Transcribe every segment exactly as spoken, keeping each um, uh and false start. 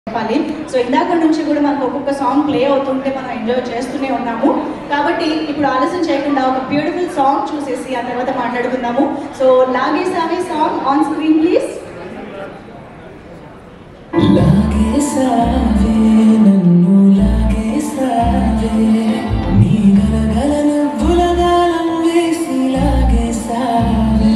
చెప్పాలి. సో ఇందాక నుంచి కూడా మనకు ఒక్కొక్క సాంగ్ ప్లే అవుతుంటే మనం ఎంజాయ్ చేస్తూనే ఉన్నాము. కాబట్టి ఇప్పుడు ఆలస్యం చేయకుండా ఒక బ్యూటిఫుల్ సాంగ్ చూసేసి ఆ తర్వాత మాట్లాడుకుందాము. సో లాగేసావే సాంగ్ ఆన్ స్క్రీన్ ప్లీజ్. లాగేసావే నన్ను లాగేసావే నీ గలగల నవ్వుల గాలం వేసి లాగేసావే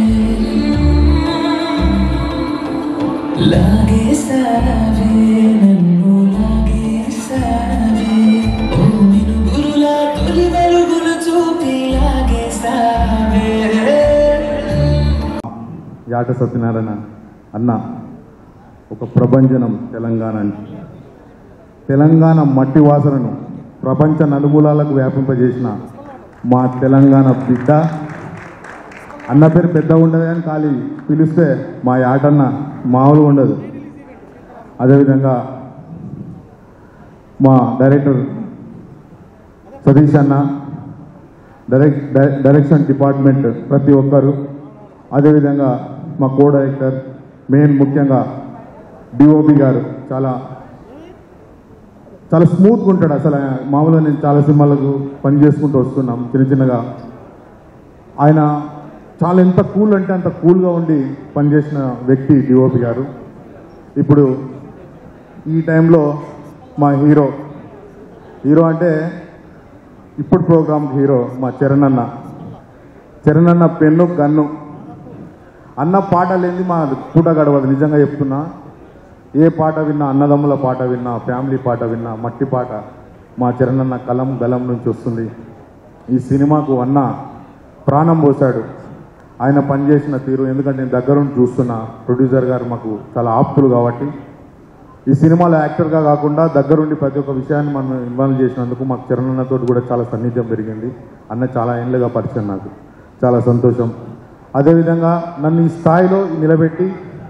లాగేసావే నన్ను లాగేసావే ఓ మినుగురుల తొలి వెలుగులు చూపి లాగేసావే. యాట సత్యనారాయణ అన్న ఒక ప్రభంజనం తెలంగాణకి. తెలంగాణ మట్టి వాసనను ప్రపంచ నలుమూలాలకు వ్యాపింపజేసిన మా తెలంగాణ బిడ్డ. అన్న పేరు పెద్ద ఉండదు కానీ ఖాళీ పిలిస్తే మా యాటన్న మామూలుగా ఉండదు. అదేవిధంగా మా డైరెక్టర్ సతీష్ అన్న, డైరెక్ట్ డైరెక్షన్ డిపార్ట్మెంట్ ప్రతి ఒక్కరు, అదేవిధంగా మా కో డైరెక్టర్, మెయిన్ ముఖ్యంగా డిఓపి గారు చాలా చాలా స్మూత్గా ఉంటాడు. అసలు మామూలుగా నేను చాలా సినిమాలకు పని చేసుకుంటూ వస్తున్నాం చిన్న చిన్నగా. ఆయన చాలా ఎంత కూల్ అంటే అంత కూల్గా ఉండి పనిచేసిన వ్యక్తి డిఓపి గారు. ఇప్పుడు ఈ టైంలో మా హీరో హీరో అంటే ఇప్పుడు ప్రోగ్రామ్ హీరో మా చరణ్ అన్న. చరణ్ అన్న పెన్ను గన్ను అన్న పాట లేని మా పూట గడవదు. నిజంగా చెప్తున్నా, ఏ పాట విన్నా, అన్నదమ్ముల పాట విన్నా, ఫ్యామిలీ పాట విన్నా, మట్టి పాట మా చరణ్ అన్న కలం గలం నుంచి వస్తుంది. ఈ సినిమాకు అన్న ప్రాణం పోశాడు. ఆయన పనిచేసిన తీరు, ఎందుకంటే నేను దగ్గరుండి చూస్తున్నా, ప్రొడ్యూసర్ గారు మాకు చాలా ఆప్తులు కాబట్టి ఈ సినిమాలో యాక్టర్గా కాకుండా దగ్గరుండి ప్రతి ఒక్క విషయాన్ని మనం ఇన్వాల్వ్ చేసినందుకు మాకు చరణ్ అన్నతో కూడా చాలా సన్నిహిత్యం పెరిగింది. అన్న చాలా ఏళ్ళుగా పరిచయం, నాకు చాలా సంతోషం. అదేవిధంగా నన్ను ఈ స్థాయిలో నిలబెట్టి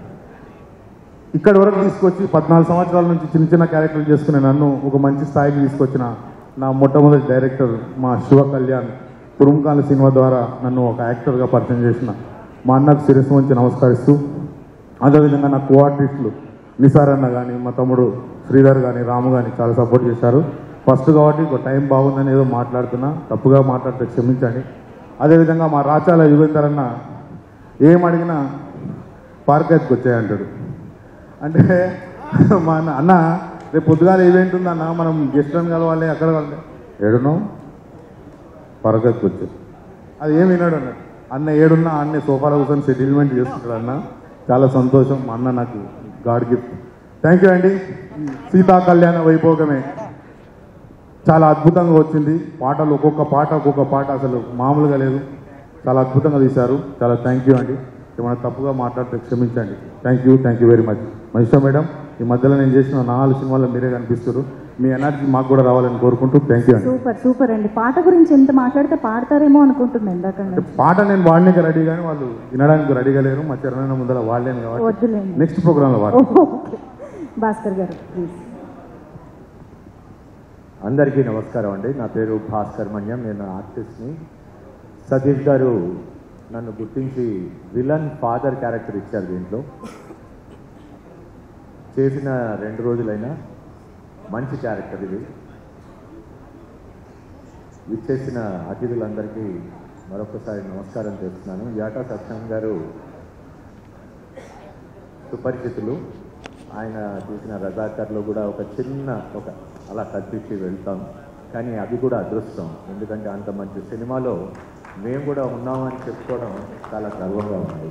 ఇక్కడి వరకు తీసుకొచ్చి పద్నాలుగు సంవత్సరాల నుంచి చిన్న చిన్న క్యారెక్టర్లు చేసుకునే నన్ను ఒక మంచి స్థాయికి తీసుకొచ్చిన నా మొట్టమొదటి డైరెక్టర్ మా శివ కళ్యాణ్ తురుంకాల సినిమా ద్వారా నన్ను ఒక యాక్టర్గా పరిచయం చేసిన మా అన్నకు శిరస్సు వంచి నమస్కరిస్తూ, అదేవిధంగా నా కో ఆర్టిస్టులు నిసార్ అన్న కానీ, మా తమ్ముడు శ్రీధర్ కానీ, రాము కానీ చాలా సపోర్ట్ చేశారు. ఫస్ట్ కాబట్టి ఒక టైం బాగుందని ఏదో మాట్లాడుతున్నా, తప్పుగా మాట్లాడితే క్షమించండి. అదేవిధంగా మా రాచాల యుగేందర్ అన్న ఏం అడిగినా పార్కెత్కి వచ్చాయంటాడు. అంటే మా అన్న అన్న రేపు పొద్దుగాల ఈవెంట్ ఉందన్న, మనం గెస్ట్లను కలవాలి, అక్కడ కలవాలి, ఏడున్నాం పార్కెత్కి వచ్చాడు. అది ఏం విన్నాడు అన్నాడు. అన్న ఏడున్నా అన్నే సోఫాలో కూర్చొని సెటిల్మెంట్ చేసుకుంటాడు అన్న. చాలా సంతోషం. మా అన్న నాకు గాడ్ గిఫ్ట్. థ్యాంక్ యూ అండి. సీతా కళ్యాణ వైభోగమే చాలా అద్భుతంగా వచ్చింది. పాటలు ఒక్కొక్క పాట ఒక్కొక్క పాట అసలు మామూలుగా లేదు. చాలా అద్భుతంగా తీశారు. చాలా థ్యాంక్ యూ అండి. ఏమైనా తప్పుగా మాట్లాడితే క్షమించండి. Thank you thank you very much. Mahisha madam, ఈ మధ్యలో నేను చేసిన నాలుగు సినిమాల్లో మీరే కనిపిస్తారు. మీ ఎనర్జీ మాకు కూడా రావాలని కోరుకుంటూ థ్యాంక్ యూ అండి. సూపర్ సూపర్ అండి. పాట గురించి ఎంత మాట్లాడితే పాడతారేమో అనుకుంటున్నాను ఇందాక. పాట నేను వాడడానికి రెడీ కానీ వాళ్ళు వినడానికి రెడీగా లేరు. మా చరణ్ ముందర వాడలేను కాబట్టి వద్దులేండి, నెక్స్ట్ ప్రోగ్రాంలో వాడు. భాస్కర్ గారు ప్లీజ్. అందరికీ నమస్కారం అండి. నా పేరు భాస్కర్ మన్యం, నేను ఆర్టిస్ట్ని. సతీష్ గారు నన్ను గుర్తించి విలన్ ఫాదర్ క్యారెక్టర్ ఇచ్చారు. దీంట్లో చేసిన రెండు రోజులైనా మంచి క్యారెక్టర్ ఇది. ఇచ్చేసిన అతిథులందరికీ మరొకసారి నమస్కారం చేస్తున్నాను. యాటా సత్యం గారు సుపరిచితులు. ఆయన తీసిన రజాకర్లో కూడా ఒక చిన్న ఒక అలా కల్పించి వెళ్తాం, కానీ అది కూడా అదృష్టం. ఎందుకంటే అంత మంచి సినిమాలో మేము కూడా ఉన్నామని చెప్పుకోవడం చాలా గర్వంగా ఉంది.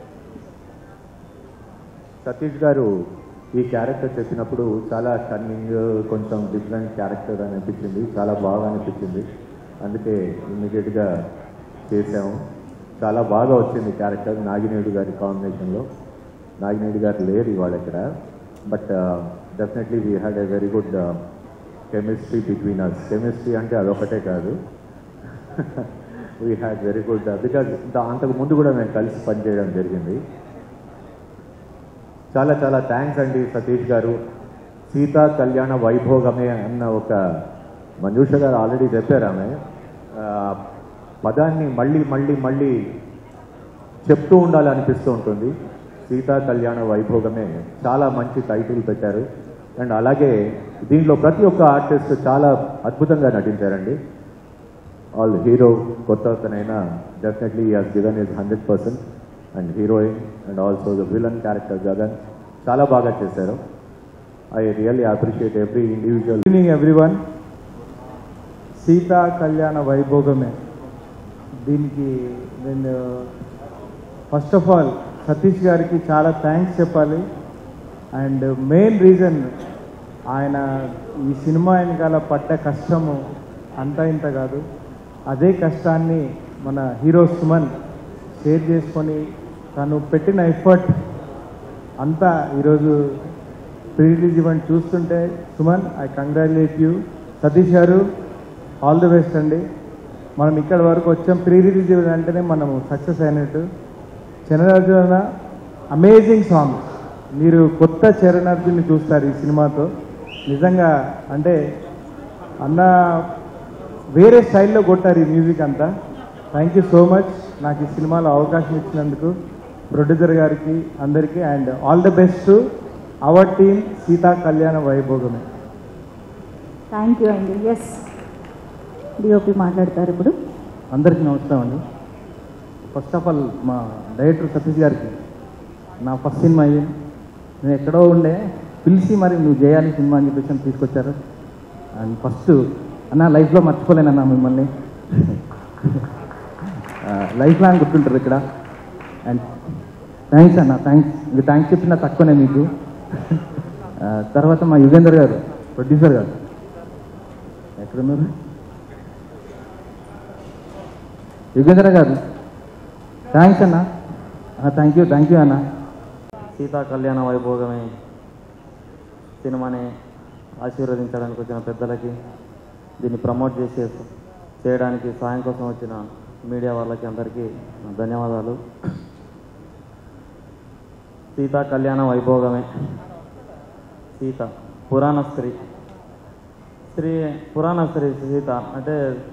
సతీష్ గారు ఈ క్యారెక్టర్ చెప్పినప్పుడు చాలా టర్నింగ్, కొంచెం డిఫరెంట్ క్యారెక్టర్ అని అనిపించింది. చాలా బాగా అనిపించింది. అందుకే ఇమ్మీడియట్గా చేసాము. చాలా బాగా వచ్చింది క్యారెక్టర్. నాగినేడు గారి కాంబినేషన్లో. నాగినేడు గారు లేరు ఇవాళ ఇక్కడ, but definitely we had a very good chemistry between us. Chemistry అంటే అదొకటే కాదు, we had very good, because అంతకు ముందు కూడా మేము కలిసి పనిచేయడం జరిగింది. చాలా చాలా థ్యాంక్స్ అండి సతీష్ గారు. సీతా కళ్యాణ వైభోగమే అన్న ఒక మంజుష గారు ఆల్రెడీ చెప్పారు. ఆమె పదాన్ని మళ్ళీ మళ్ళీ మళ్ళీ చెప్తూ ఉండాలనిపిస్తూ ఉంటుంది. సీతా కళ్యాణ వైభోగమే చాలా మంచి టైటిల్ పెట్టారు. అండ్ అలాగే దీంట్లో ప్రతి ఒక్క ఆర్టిస్ట్ చాలా అద్భుతంగా నటించారండి. ఆల్ హీరో కొత్త అతనైనా definitely has given is hundred percent and heroine and also the villain character Gagan చాలా బాగా చేశారు. I really appreciate every individual. Good evening everyone. Sita Kalyana Vaibhogame దీనికి నేను ఫస్ట్ ఆఫ్ ఆల్ సతీష్ గారికి చాలా థ్యాంక్స్ చెప్పాలి. అండ్ మెయిన్ రీజన్ ఆయన ఈ సినిమా వెనకాల పడ్డ కష్టము అంతా ఇంత కాదు. అదే కష్టాన్ని మన హీరో సుమన్ షేర్ చేసుకొని తను పెట్టిన ఎఫర్ట్ అంతా ఈరోజు ప్రీ రిలీజ్ ఈవెంట్ చూస్తుంటే Suman I congratulate you. Satish garu all the best అండి. మనం ఇక్కడ వరకు వచ్చాం, ప్రీ రిలీజ్ ఈవెంట్ అంటేనే మనము సక్సెస్ అయినట్టు. Charanarjuna amazing song. మీరు కొత్త చరణార్జున్ని చూస్తారు ఈ సినిమాతో. నిజంగా అంటే అన్న వేరే స్టైల్లో కొట్టారు ఈ మ్యూజిక్ అంతా. థ్యాంక్ యూ సో మచ్ నాకు ఈ సినిమాలో అవకాశం ఇచ్చినందుకు ప్రొడ్యూసర్ గారికి అందరికీ. And all the best our team Sita Kalyana Vaibhogame. Thank you అండి. ఎస్ డిఓపి మాట్లాడతారు ఇప్పుడు. అందరికీ నమస్కారం అండి. ఫస్ట్ ఆఫ్ ఆల్ మా డైరెక్టర్ సతీష్ గారికి నా ఫస్ట్ సినిమా ఇది. నేను ఎక్కడో ఉండే పిలిచి మరి నువ్వు చేయాలి సినిమా అని చెప్పేసి తీసుకొచ్చారు. అండ్ ఫస్ట్ అన్న లైఫ్లో మర్చిపోలేనన్నా మిమ్మల్ని, లైఫ్ లాంగ్ గుర్తుంటారు ఇక్కడ. అండ్ థ్యాంక్స్ అన్న, థ్యాంక్స్. ఇంకా థ్యాంక్స్ చెప్పినా తక్కువనే మీకు. తర్వాత మా యుగేందర్ గారు ప్రొడ్యూసర్ గారు ఎక్కడున్నారు? యుగేంద్ర గారు థ్యాంక్స్ అన్న. థ్యాంక్ యూ థ్యాంక్ యూ అన్న. సీతా కళ్యాణ వైభోగమే సినిమాని ఆశీర్వదించడానికి వచ్చిన పెద్దలకి, దీన్ని ప్రమోట్ చేసే చేయడానికి సాయం కోసం వచ్చిన మీడియా వాళ్ళకి అందరికీ ధన్యవాదాలు. సీతా కళ్యాణ వైభోగమే. సీత పురాణ స్త్రీ స్త్రీ పురాణ స్త్రీ సీత అంటే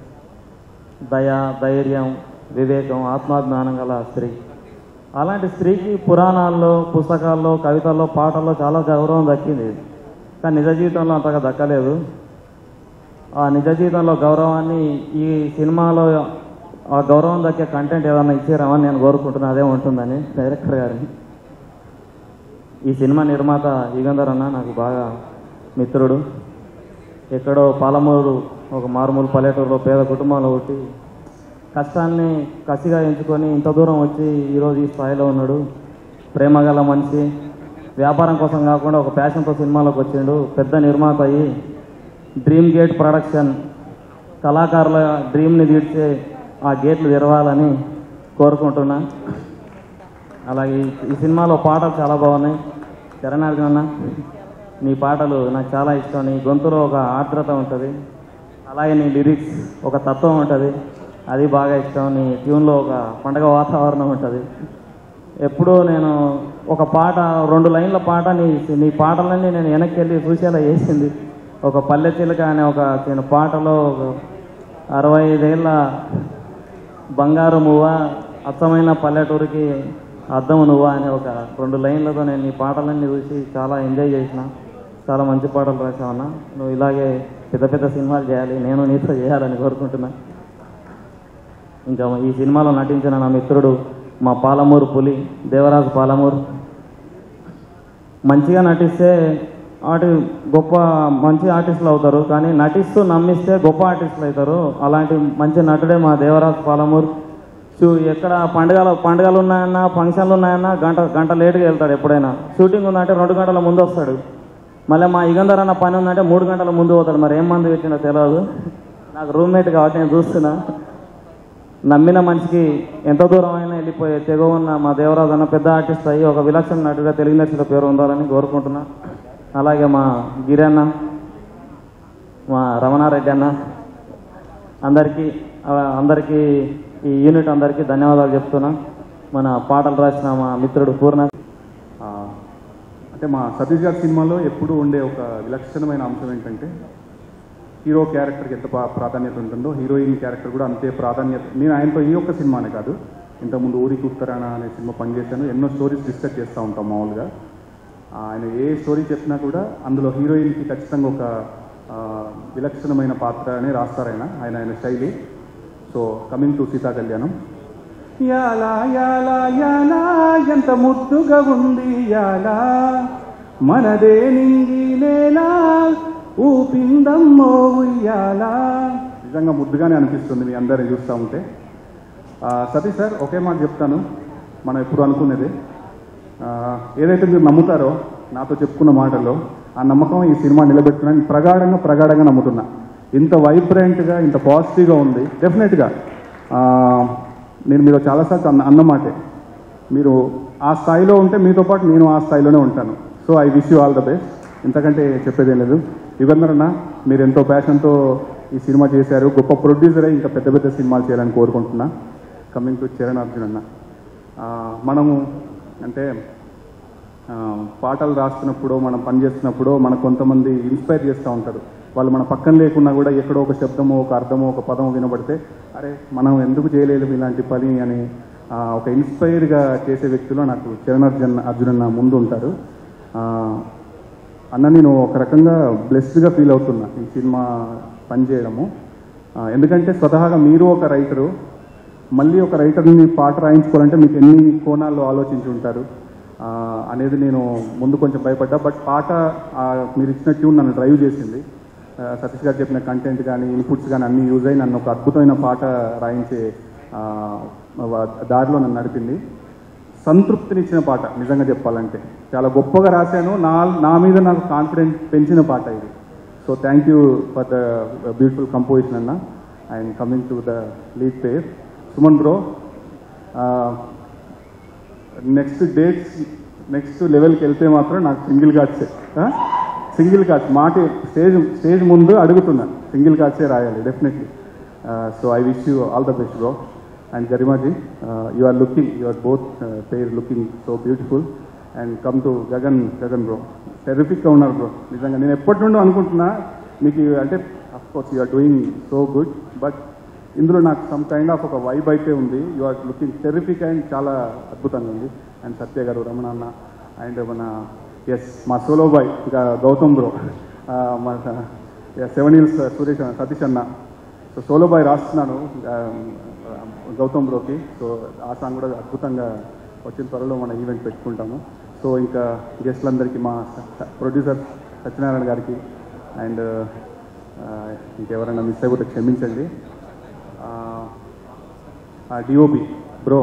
దయ, ధైర్యం, వివేకం, ఆత్మాజ్ఞానం గల స్త్రీ. అలాంటి స్త్రీకి పురాణాల్లో, పుస్తకాల్లో, కవితల్లో, పాటల్లో చాలా గౌరవం దక్కింది. కానీ నిజ జీవితంలో అంతగా దక్కలేదు. ఆ నిజ జీవితంలో గౌరవాన్ని ఈ సినిమాలో ఆ గౌరవం దక్కే కంటెంట్ ఏదన్నా ఇచ్చారామని నేను కోరుకుంటున్నా. అదే ఉంటుందని డైరెక్టర్ గారిని. ఈ సినిమా నిర్మాత యుగంధర్ అన్న నాకు బాగా మిత్రుడు. ఎక్కడో పాలమూరు ఒక మారుమూల పల్లెటూరులో పేద కుటుంబంలో పుట్టి కష్టాన్ని కసిగా ఎంచుకొని ఇంత దూరం వచ్చి ఈరోజు ఈ స్థాయిలో ఉన్నాడు. ప్రేమగల మనిషి. వ్యాపారం కోసం కాకుండా ఒక ప్యాషన్తో సినిమాలోకి వచ్చిండు. పెద్ద నిర్మాత అయ్యి డ్రీమ్ గేట్ ప్రొడక్షన్ కళాకారుల డ్రీమ్ని తీర్చే ఆ గేట్లు తెరవాలని కోరుకుంటున్నా. అలాగే ఈ సినిమాలో పాటలు చాలా బాగున్నాయి. చరణార్జున నీ పాటలు నాకు చాలా ఇష్టం. నీ గొంతులో ఒక ఆర్ద్రత ఉంటుంది, అలాగే నీ లిరిక్స్ ఒక తత్వం ఉంటుంది, అది బాగా ఇష్టం. నీ ట్యూన్లో ఒక పండగ వాతావరణం ఉంటుంది. ఎప్పుడూ నేను ఒక పాట రెండు లైన్ల పాట నీ నీ పాటలన్నీ నేను వెనక్కి వెళ్ళి చూసేలా చేసింది. ఒక పల్లె చిలుక అనే ఒక చిన్న పాటలో ఒక అరవై ఐదేళ్ళ బంగారు మువ్వ, అచ్చమైన పల్లెటూరికి అద్దం నువ్వా అనే ఒక రెండు లైన్లతో నేను నీ పాటలన్నీ చూసి చాలా ఎంజాయ్ చేసిన. చాలా మంచి పాటలు రాసావన్నా. నువ్వు ఇలాగే పెద్ద పెద్ద సినిమాలు చేయాలి, నేను నీతో చేయాలని కోరుకుంటున్నా. ఇంకా ఈ సినిమాలో నటించిన నా మిత్రుడు మా పాలమూరు పులి దేవరాజు పాలమూరు. మంచిగా నటిస్తే ఆటి గొప్ప మంచి ఆర్టిస్టులు అవుతారు, కానీ నటిస్తూ నమ్మిస్తే గొప్ప ఆర్టిస్టులు అవుతారు. అలాంటి మంచి నటుడే మా దేవరాజు పాలమూరు. షూ ఎక్కడ పండుగలు పండుగలు ఉన్నాయన్నా, ఫంక్షన్లు ఉన్నాయన్నా గంట గంట లేటుగా వెళ్తాడు. ఎప్పుడైనా షూటింగ్ ఉందంటే రెండు గంటల ముందు వస్తాడు. మళ్ళీ మా యుగంధర్ అన్న పని ఉందంటే మూడు గంటల ముందు పోతాడు. మరి ఏం మంది పెట్టిండో తెలియదు. నాకు రూమ్మేట్ కాబట్టి నేను చూస్తున్నా. నమ్మిన మనిషికి ఎంత దూరం అయినా వెళ్ళిపోయే తెగ ఉన్న మా దేవరాజు అన్న పెద్ద ఆర్టిస్ట్ అయ్యి ఒక విలక్షణ నటుగా తెలుగు నటుల పేరు ఉండాలని కోరుకుంటున్నా. అలాగే మా గిరన్న, మా రమణారెడ్డి అన్న, అందరికీ అందరికీ ఈ యూనిట్ అందరికీ ధన్యవాదాలు చెప్తున్నా. మన పాటలు రాసిన మా మిత్రుడు పూర్ణ. అంటే మా సతీష్ గారి సినిమాలో ఎప్పుడూ ఉండే ఒక విలక్షణమైన అంశం ఏంటంటే హీరో క్యారెక్టర్కి ఎంత ప్రాధాన్యత ఉంటుందో హీరోయిన్ క్యారెక్టర్ కూడా అంతే ప్రాధాన్యత. నేను ఆయనతో ఈ ఒక్క సినిమానే కాదు, ఇంతకుముందు ఊరికి ఉత్తరాన అనే సినిమా పనిచేశాను. ఎన్నో స్టోరీస్ డిస్కస్ చేస్తూ ఉంటాం మామూలుగా. ఆయన ఏ స్టోరీ చెప్పినా కూడా అందులో హీరోయిన్కి ఖచ్చితంగా ఒక ఆ, విలక్షణమైన పాత్ర అని రాస్తారు ఆయన ఆయన ఆయన శైలి. సో కమింగ్ టు సీతా కళ్యాణం. యాలా యాలా యాలా ఎంత ముద్దుగా ఉంది యాలా మనదే నింగి నేలా ఊపిందమ్మో ఉయ్యాలా. నిజంగా ముద్దుగానే అనిపిస్తుంది మీ అందరిని చూస్తూ ఉంటే. ఆ, సతీష్ సార్ ఒకే మాట చెప్తాను, మనం ఎప్పుడు అనుకునేది ఆ, ఏదైతే మీరు నమ్ముతారో నాతో చెప్పుకున్న మాటల్లో ఆ నమ్మకం ఈ సినిమా నిలబెట్టుకుని ప్రగాఢంగా ప్రగాఢంగా నమ్ముతున్నా. ఇంత వైబ్రెంట్గా ఇంత పాజిటివ్గా ఉంది. డెఫినెట్గా నేను మీరు చాలాసార్లు అన్న అన్నమాటే, మీరు ఆ స్థాయిలో ఉంటే మీతో పాటు నేను ఆ స్థాయిలోనే ఉంటాను. So I wish you all the best. ఇంతకంటే చెప్పేదేం లేదు. యుగంధరన్న మీరు ఎంతో ప్యాషన్తో ఈ సినిమా చేశారు, గొప్ప ప్రొడ్యూసరే ఇంకా పెద్ద పెద్ద సినిమాలు చేయాలని కోరుకుంటున్నా. కమింగ్ టు చరణ్ అర్జున్ అన్న, మనము అంటే పాటలు రాస్తున్నప్పుడు మనం పని చేస్తున్నప్పుడు మన కొంతమంది ఇన్స్పైర్ చేస్తూ ఉంటారు. వాళ్ళు మన పక్కన లేకున్నా కూడా ఎక్కడో ఒక శబ్దమో ఒక అర్థమో ఒక పదమో వినబడితే అరే మనం ఎందుకు చేయలేదు ఇలాంటి పని అని ఒక ఇన్స్పైర్గా చేసే వ్యక్తులు నాకు చరణ్ అర్జున్ అర్జున్ అన్న ముందు ఉంటారు. అన్న నేను ఒక రకంగా బ్లెస్డ్గా ఫీల్ అవుతున్నా ఈ సినిమా పనిచేయడము. ఎందుకంటే స్వతహాగా మీరు ఒక రైటరు, మళ్ళీ ఒక రైటర్ని పాట రాయించుకోవాలంటే మీకు ఎన్ని కోణాల్లో ఆలోచించి ఉంటారు అనేది నేను ముందు కొంచెం భయపడ్డా. బట్ పాట మీరు ఇచ్చిన ట్యూన్ నన్ను డ్రైవ్ చేసింది. సతీష్ గారు చెప్పిన కంటెంట్ కానీ ఇన్పుట్స్ కానీ అన్నీ యూజ్ అయ్యి నన్ను ఒక అద్భుతమైన పాట రాయించే దారిలో నన్ను నడిపింది. సంతృప్తినిచ్చిన పాట నిజంగా చెప్పాలంటే. చాలా గొప్పగా రాశాను, నా నా మీద నాకు కాన్ఫిడెన్స్ పెంచిన పాట ఇది. So thank you for the beautiful composition అన్న. And coming to the lead pair Suman bro, next dates next లెవెల్కి వెళ్తే మాత్రం నాకు సింగిల్ కార్డ్సే సింగిల్ కార్డ్స్ మాట స్టేజ్ స్టేజ్ ముందు అడుగుతున్నా, సింగిల్ కార్డ్సే రాయాలి definitely. So I wish you all the best bro. And Garimaji, you are looking you are both pair looking so beautiful. And come to Gagan Gagan bro, టెరిఫిక్గా ఉన్నారు బ్రో. నిజంగా నేను ఎప్పటి నుండో అనుకుంటున్నా మీకు అంటే of course you are doing so good, but ఇందులో నాకు సమ్ కైండ్ ఆఫ్ ఒక వైబ్ అయితే ఉంది. You are looking terrific and చాలా అద్భుతంగా ఉంది. అండ్ సత్య గారు, రమణ అన్న, అండ్ మన ఎస్ మా సోలో బాయ్ ఇంకా గౌతమ్ బ్రో, మన సెవెన్ ఇయర్స్ సురేష్ సతీష్ అన్న. సో సోలో బాయ్ రాస్తున్నాను గౌతమ్ బ్రోకి. సో ఆ సాంగ్ కూడా అద్భుతంగా వచ్చిన త్వరలో మన ఈవెంట్ పెట్టుకుంటాము. సో ఇంకా గెస్ట్లందరికీ మా ప్రొడ్యూసర్ సత్యనారాయణ గారికి అండ్ ఇంకెవరైనా మిస్ అయిపోతే క్షమించండి. DOP bro,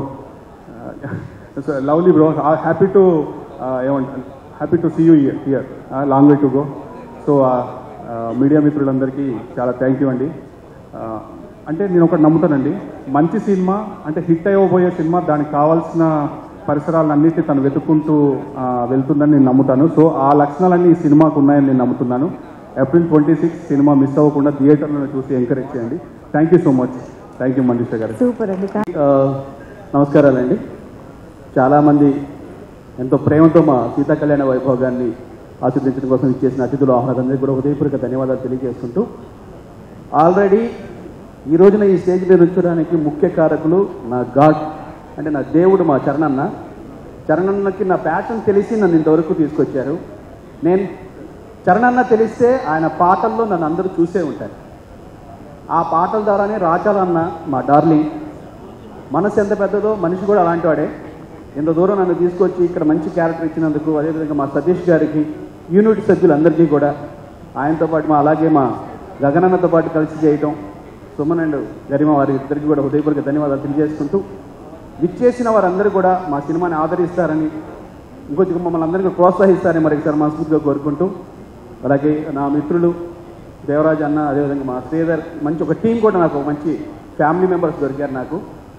lovely bro, happy to ఏమంటారు happy to see you here, long way to go. So media మిత్రులందరికీ చాలా థ్యాంక్ యూ అండి. అంటే నేను ఒకటి నమ్ముతానండి, మంచి సినిమా అంటే హిట్ అయ్యబోయే సినిమా దానికి కావాల్సిన పరిసరాలన్నింటినీ తను వెతుక్కుంటూ వెళ్తుందని నేను నమ్ముతాను. సో ఆ లక్షణాలన్నీ ఈ సినిమాకు ఉన్నాయని నేను నమ్ముతున్నాను. ఏప్రిల్ ట్వంటీ సిక్స్ సినిమా మిస్ అవ్వకుండా థియేటర్లో చూసి ఎంకరేజ్ చేయండి. Thank you so much. Thank you Manjusha garu. Super అండి. నమస్కారాలండి. చాలామంది ఎంతో ప్రేమతో మా సీతా కళ్యాణ వైభోగాన్ని ఆస్వాదించడం కోసం ఇచ్చేసిన అతిథులు ఆహ్లాదందరికీ కూడా హృదయపూర్వక ధన్యవాదాలు తెలియజేసుకుంటూ, ఆల్రెడీ ఈ రోజున ఈ స్టేజ్ మీద ఉంచడానికి ముఖ్య కారకులు నా గాడ్ అంటే నా దేవుడు మా చరణన్న. చరణన్నకి నా ప్యాషన్ తెలిసి నన్ను ఇంతవరకు తీసుకొచ్చారు. నేను చరణన్న తెలిస్తే ఆయన పాటల్లో నన్ను అందరూ చూసే ఉంటారు. ఆ పాటల ద్వారానే రాచాలన్న మా డార్లింగ్. మనసు ఎంత పెద్దదో మనిషి కూడా అలాంటి వాడే. ఇంత దూరం నన్ను తీసుకొచ్చి ఇక్కడ మంచి క్యారెక్టర్ ఇచ్చినందుకు, అదేవిధంగా మా సతీష్ గారికి, యూనిట్ సభ్యులందరికీ కూడా, ఆయనతో పాటు మా అలాగే మా గగనన్నతో పాటు కలిసి చేయటం, సుమన్ అండ్ గరిమ వారి ఇద్దరికి కూడా హృదయపూర్వక ధన్యవాదాలు తెలియజేసుకుంటూ, విచ్చేసిన వారందరూ కూడా మా సినిమాని ఆదరిస్తారని, ఇంకొంచెం మమ్మల్ని అందరికీ ప్రోత్సహిస్తారని మరొకసారి మనస్ఫూర్తిగా కోరుకుంటూ, అలాగే నా మిత్రులు దేవరాజ్ అన్న, అదేవిధంగా మా శ్రీధర్, మంచి ఒక టీం కూడా నాకు మంచి ఫ్యామిలీ మెంబర్స్ దొరికారు నాకు.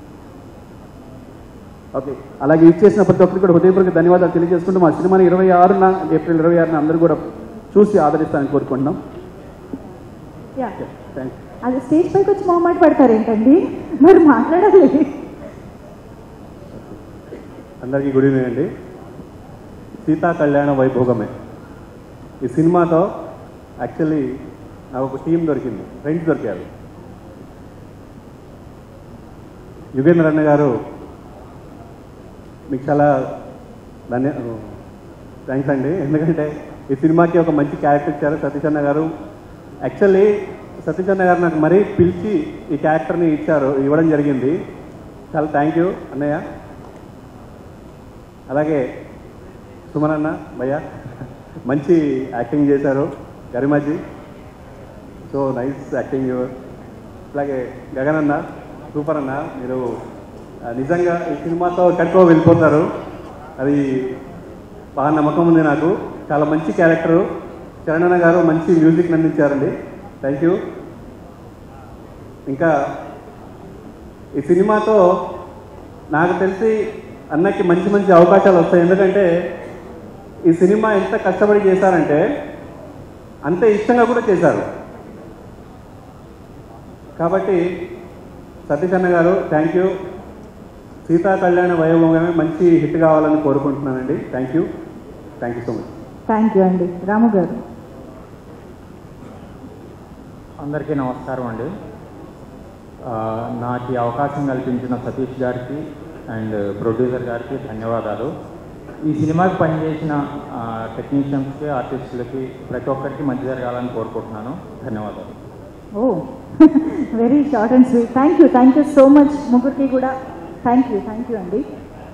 ఓకే, అలాగే ఇచ్చేసిన ప్రతి ఒక్కరికి కూడా హృదయపూర్వక ధన్యవాదాలు తెలియజేసుకుంటూ మా సినిమాని ఇరవై ఆరున ఏప్రిల్ ఇరవై ఆరున అందరూ కూడా చూసి ఆదరిస్తారని కోరుకుంటున్నాం. Thank you. అది స్టేజ్ పైకి వచ్చి మొహమాట పడతారు ఏంటండి, మరి మాట్లాడాలి. అందరికీ గుడ్ ఈవినింగ్ అండి. సీతా కళ్యాణ వైభోగమే ఈ సినిమాతో యాక్చువల్లీ నాకు ఒక టీం దొరికింది, ఫ్రెండ్స్ దొరికారు. యుగేంద్ర అన్న గారు మీకు చాలా ధన్య థ్యాంక్స్ అండి. ఎందుకంటే ఈ సినిమాకి ఒక మంచి క్యారెక్టర్ ఇచ్చారు సతీష్ అన్న గారు. యాక్చువల్లీ సతీష్ అన్న గారు నాకు మరీ పిలిచి ఈ క్యారెక్టర్ని ఇచ్చారు, ఇవ్వడం జరిగింది. చాలా థ్యాంక్ యూ అన్నయ్య. అలాగే సుమన్ అన్న భయ్య మంచి యాక్టింగ్ చేశారు. Garimaji so nice acting your. అలాగే గగన్ అన్న సూపర్ అన్న, మీరు నిజంగా ఈ సినిమాతో కట్టుకో వెళ్ళిపోతారు, అది బాగా నమ్మకం ఉంది నాకు. చాలా మంచి క్యారెక్టరు. చరణ్ అన్న గారు మంచి మ్యూజిక్ అందించారండి, థ్యాంక్ యూ. ఇంకా ఈ సినిమాతో నాకు తెలిసి అన్నకి మంచి మంచి అవకాశాలు వస్తాయి. ఎందుకంటే ఈ సినిమా ఎంత కష్టపడి చేశారంటే అంతే ఇష్టంగా కూడా చేశారు. కాబట్టి సతీష్ అన్న గారు థ్యాంక్ యూ. సీతా కళ్యాణ వైభవమే మంచి హిట్ కావాలని కోరుకుంటున్నానండి. Thank you, thank you so much. Thank you అండి. రాము గారు. అందరికీ నమస్కారం అండి. నాకు ఈ అవకాశం కల్పించిన సతీష్ గారికి అండ్ ప్రొడ్యూసర్ గారికి ధన్యవాదాలు. ఈ సినిమాకి పనిచేసిన టెక్నీషియన్స్కి, ఆర్టిస్టులకి ప్రతి ఒక్కరికి మంచి జరగాలని కోరుకుంటున్నాను. ధన్యవాదాలు. Oh very short and sweet. Thank you thank you so much ముగ్గురికి కూడా. థ్యాంక్ యూ థ్యాంక్ యూ అండి.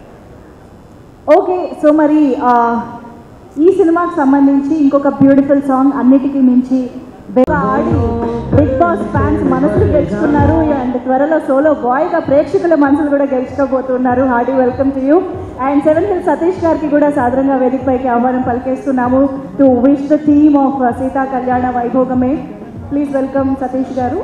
ఓకే, సో మరి ఈ సినిమాకి సంబంధించి ఇంకొక బ్యూటిఫుల్ సాంగ్ అన్నిటికీ మించి ఆడి బిగ్ బాస్ ఫ్యాన్స్ మనసులు గెలుచుకున్నారు అండ్ త్వరలో సోలో బాయ్గా ప్రేక్షకుల మనసులు కూడా గెలుచుకోబోతున్నారు. Hearty welcome to you. And seven hill Satish garu కూడా సాధారణంగా వేదికపైకి ఆహ్వానం పలికేస్తున్నాము to wish the theme of Sita Kalyana Vaibhogame. Please welcome Satish గారు.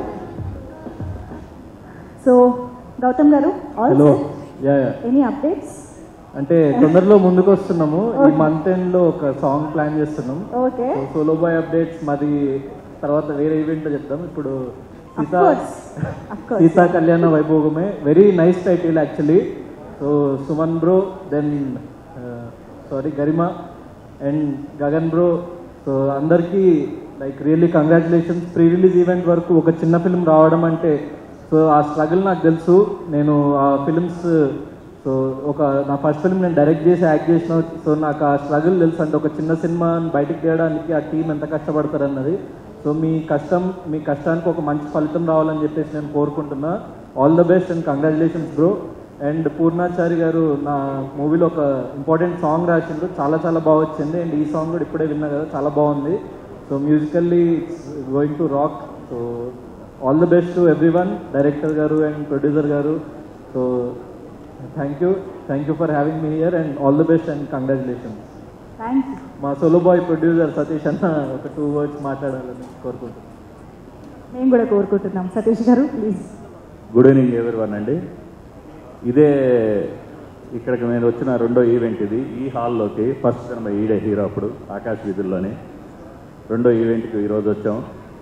సో గౌతమ్ గారు, హలో. Any updates? అంటే తొందరలో ముందుకు వస్తున్నాము. ఈ మంత్ ఎండ్ లో ఒక సాంగ్ ప్లాన్ చేస్తున్నాం. ఓకే, సోలో బాయ్ అప్డేట్స్ మాది తర్వాత వేరే ఈవెంట్ లో చెప్తాం. ఇప్పుడు Sita Sita Kalyana Vaibhogame very nice title actually. So Suman bro, then sorry Garima and Gagan bro, so అందరికీ like really congratulations. Pre release event వరకు ఒక చిన్న ఫిల్మ్ రావడం అంటే, సో ఆ స్ట్రగుల్ నాకు తెలుసు. నేను ఆ ఫిల్మ్స్, సో ఒక నా ఫస్ట్ ఫిల్మ్ నేను డైరెక్ట్ చేసి యాక్ట్ చేసిన, సో నాకు ఆ స్ట్రగుల్ తెలుసు. అంటే ఒక చిన్న సినిమాని బయటకు తీయడానికి ఆ టీం ఎంత కష్టపడతారు అన్నది. సో మీ కష్టం, మీ కష్టానికి ఒక మంచి ఫలితం రావాలని చెప్పేసి నేను కోరుకుంటున్నా. All the best and congratulations bro. And Purnachari గారు నా మూవీలో ఒక ఇంపార్టెంట్ సాంగ్ రాసిండ్రు, చాలా చాలా బాగా వచ్చింది. అండ్ ఈ సాంగ్ కూడా ఇప్పుడే విన్నా కదా, చాలా బాగుంది. So musically it's going to rock. So all the best to everyone, director గారు అండ్ ప్రొడ్యూసర్ గారు. So thank you thank you for having me here and all the best and congratulations. Thank you. మా solo boy producer Satish అన్న ఒక two words మాట్లాడాలని కోరుకుంటున్నాం. మేము కూడా కోరుకుంటున్నాం. సతీష్ గారు please. Good evening everyone అండి. ఇదే ఇక్కడికి నేను వచ్చిన రెండో ఈవెంట్ ఇది. ఈ హాల్లోకి ఫస్ట్ సినిమా ఈడే హీరో అప్పుడు ఆకాశ్ వీధుల్లోనే. రెండో ఈవెంట్కి ఈరోజు వచ్చాం.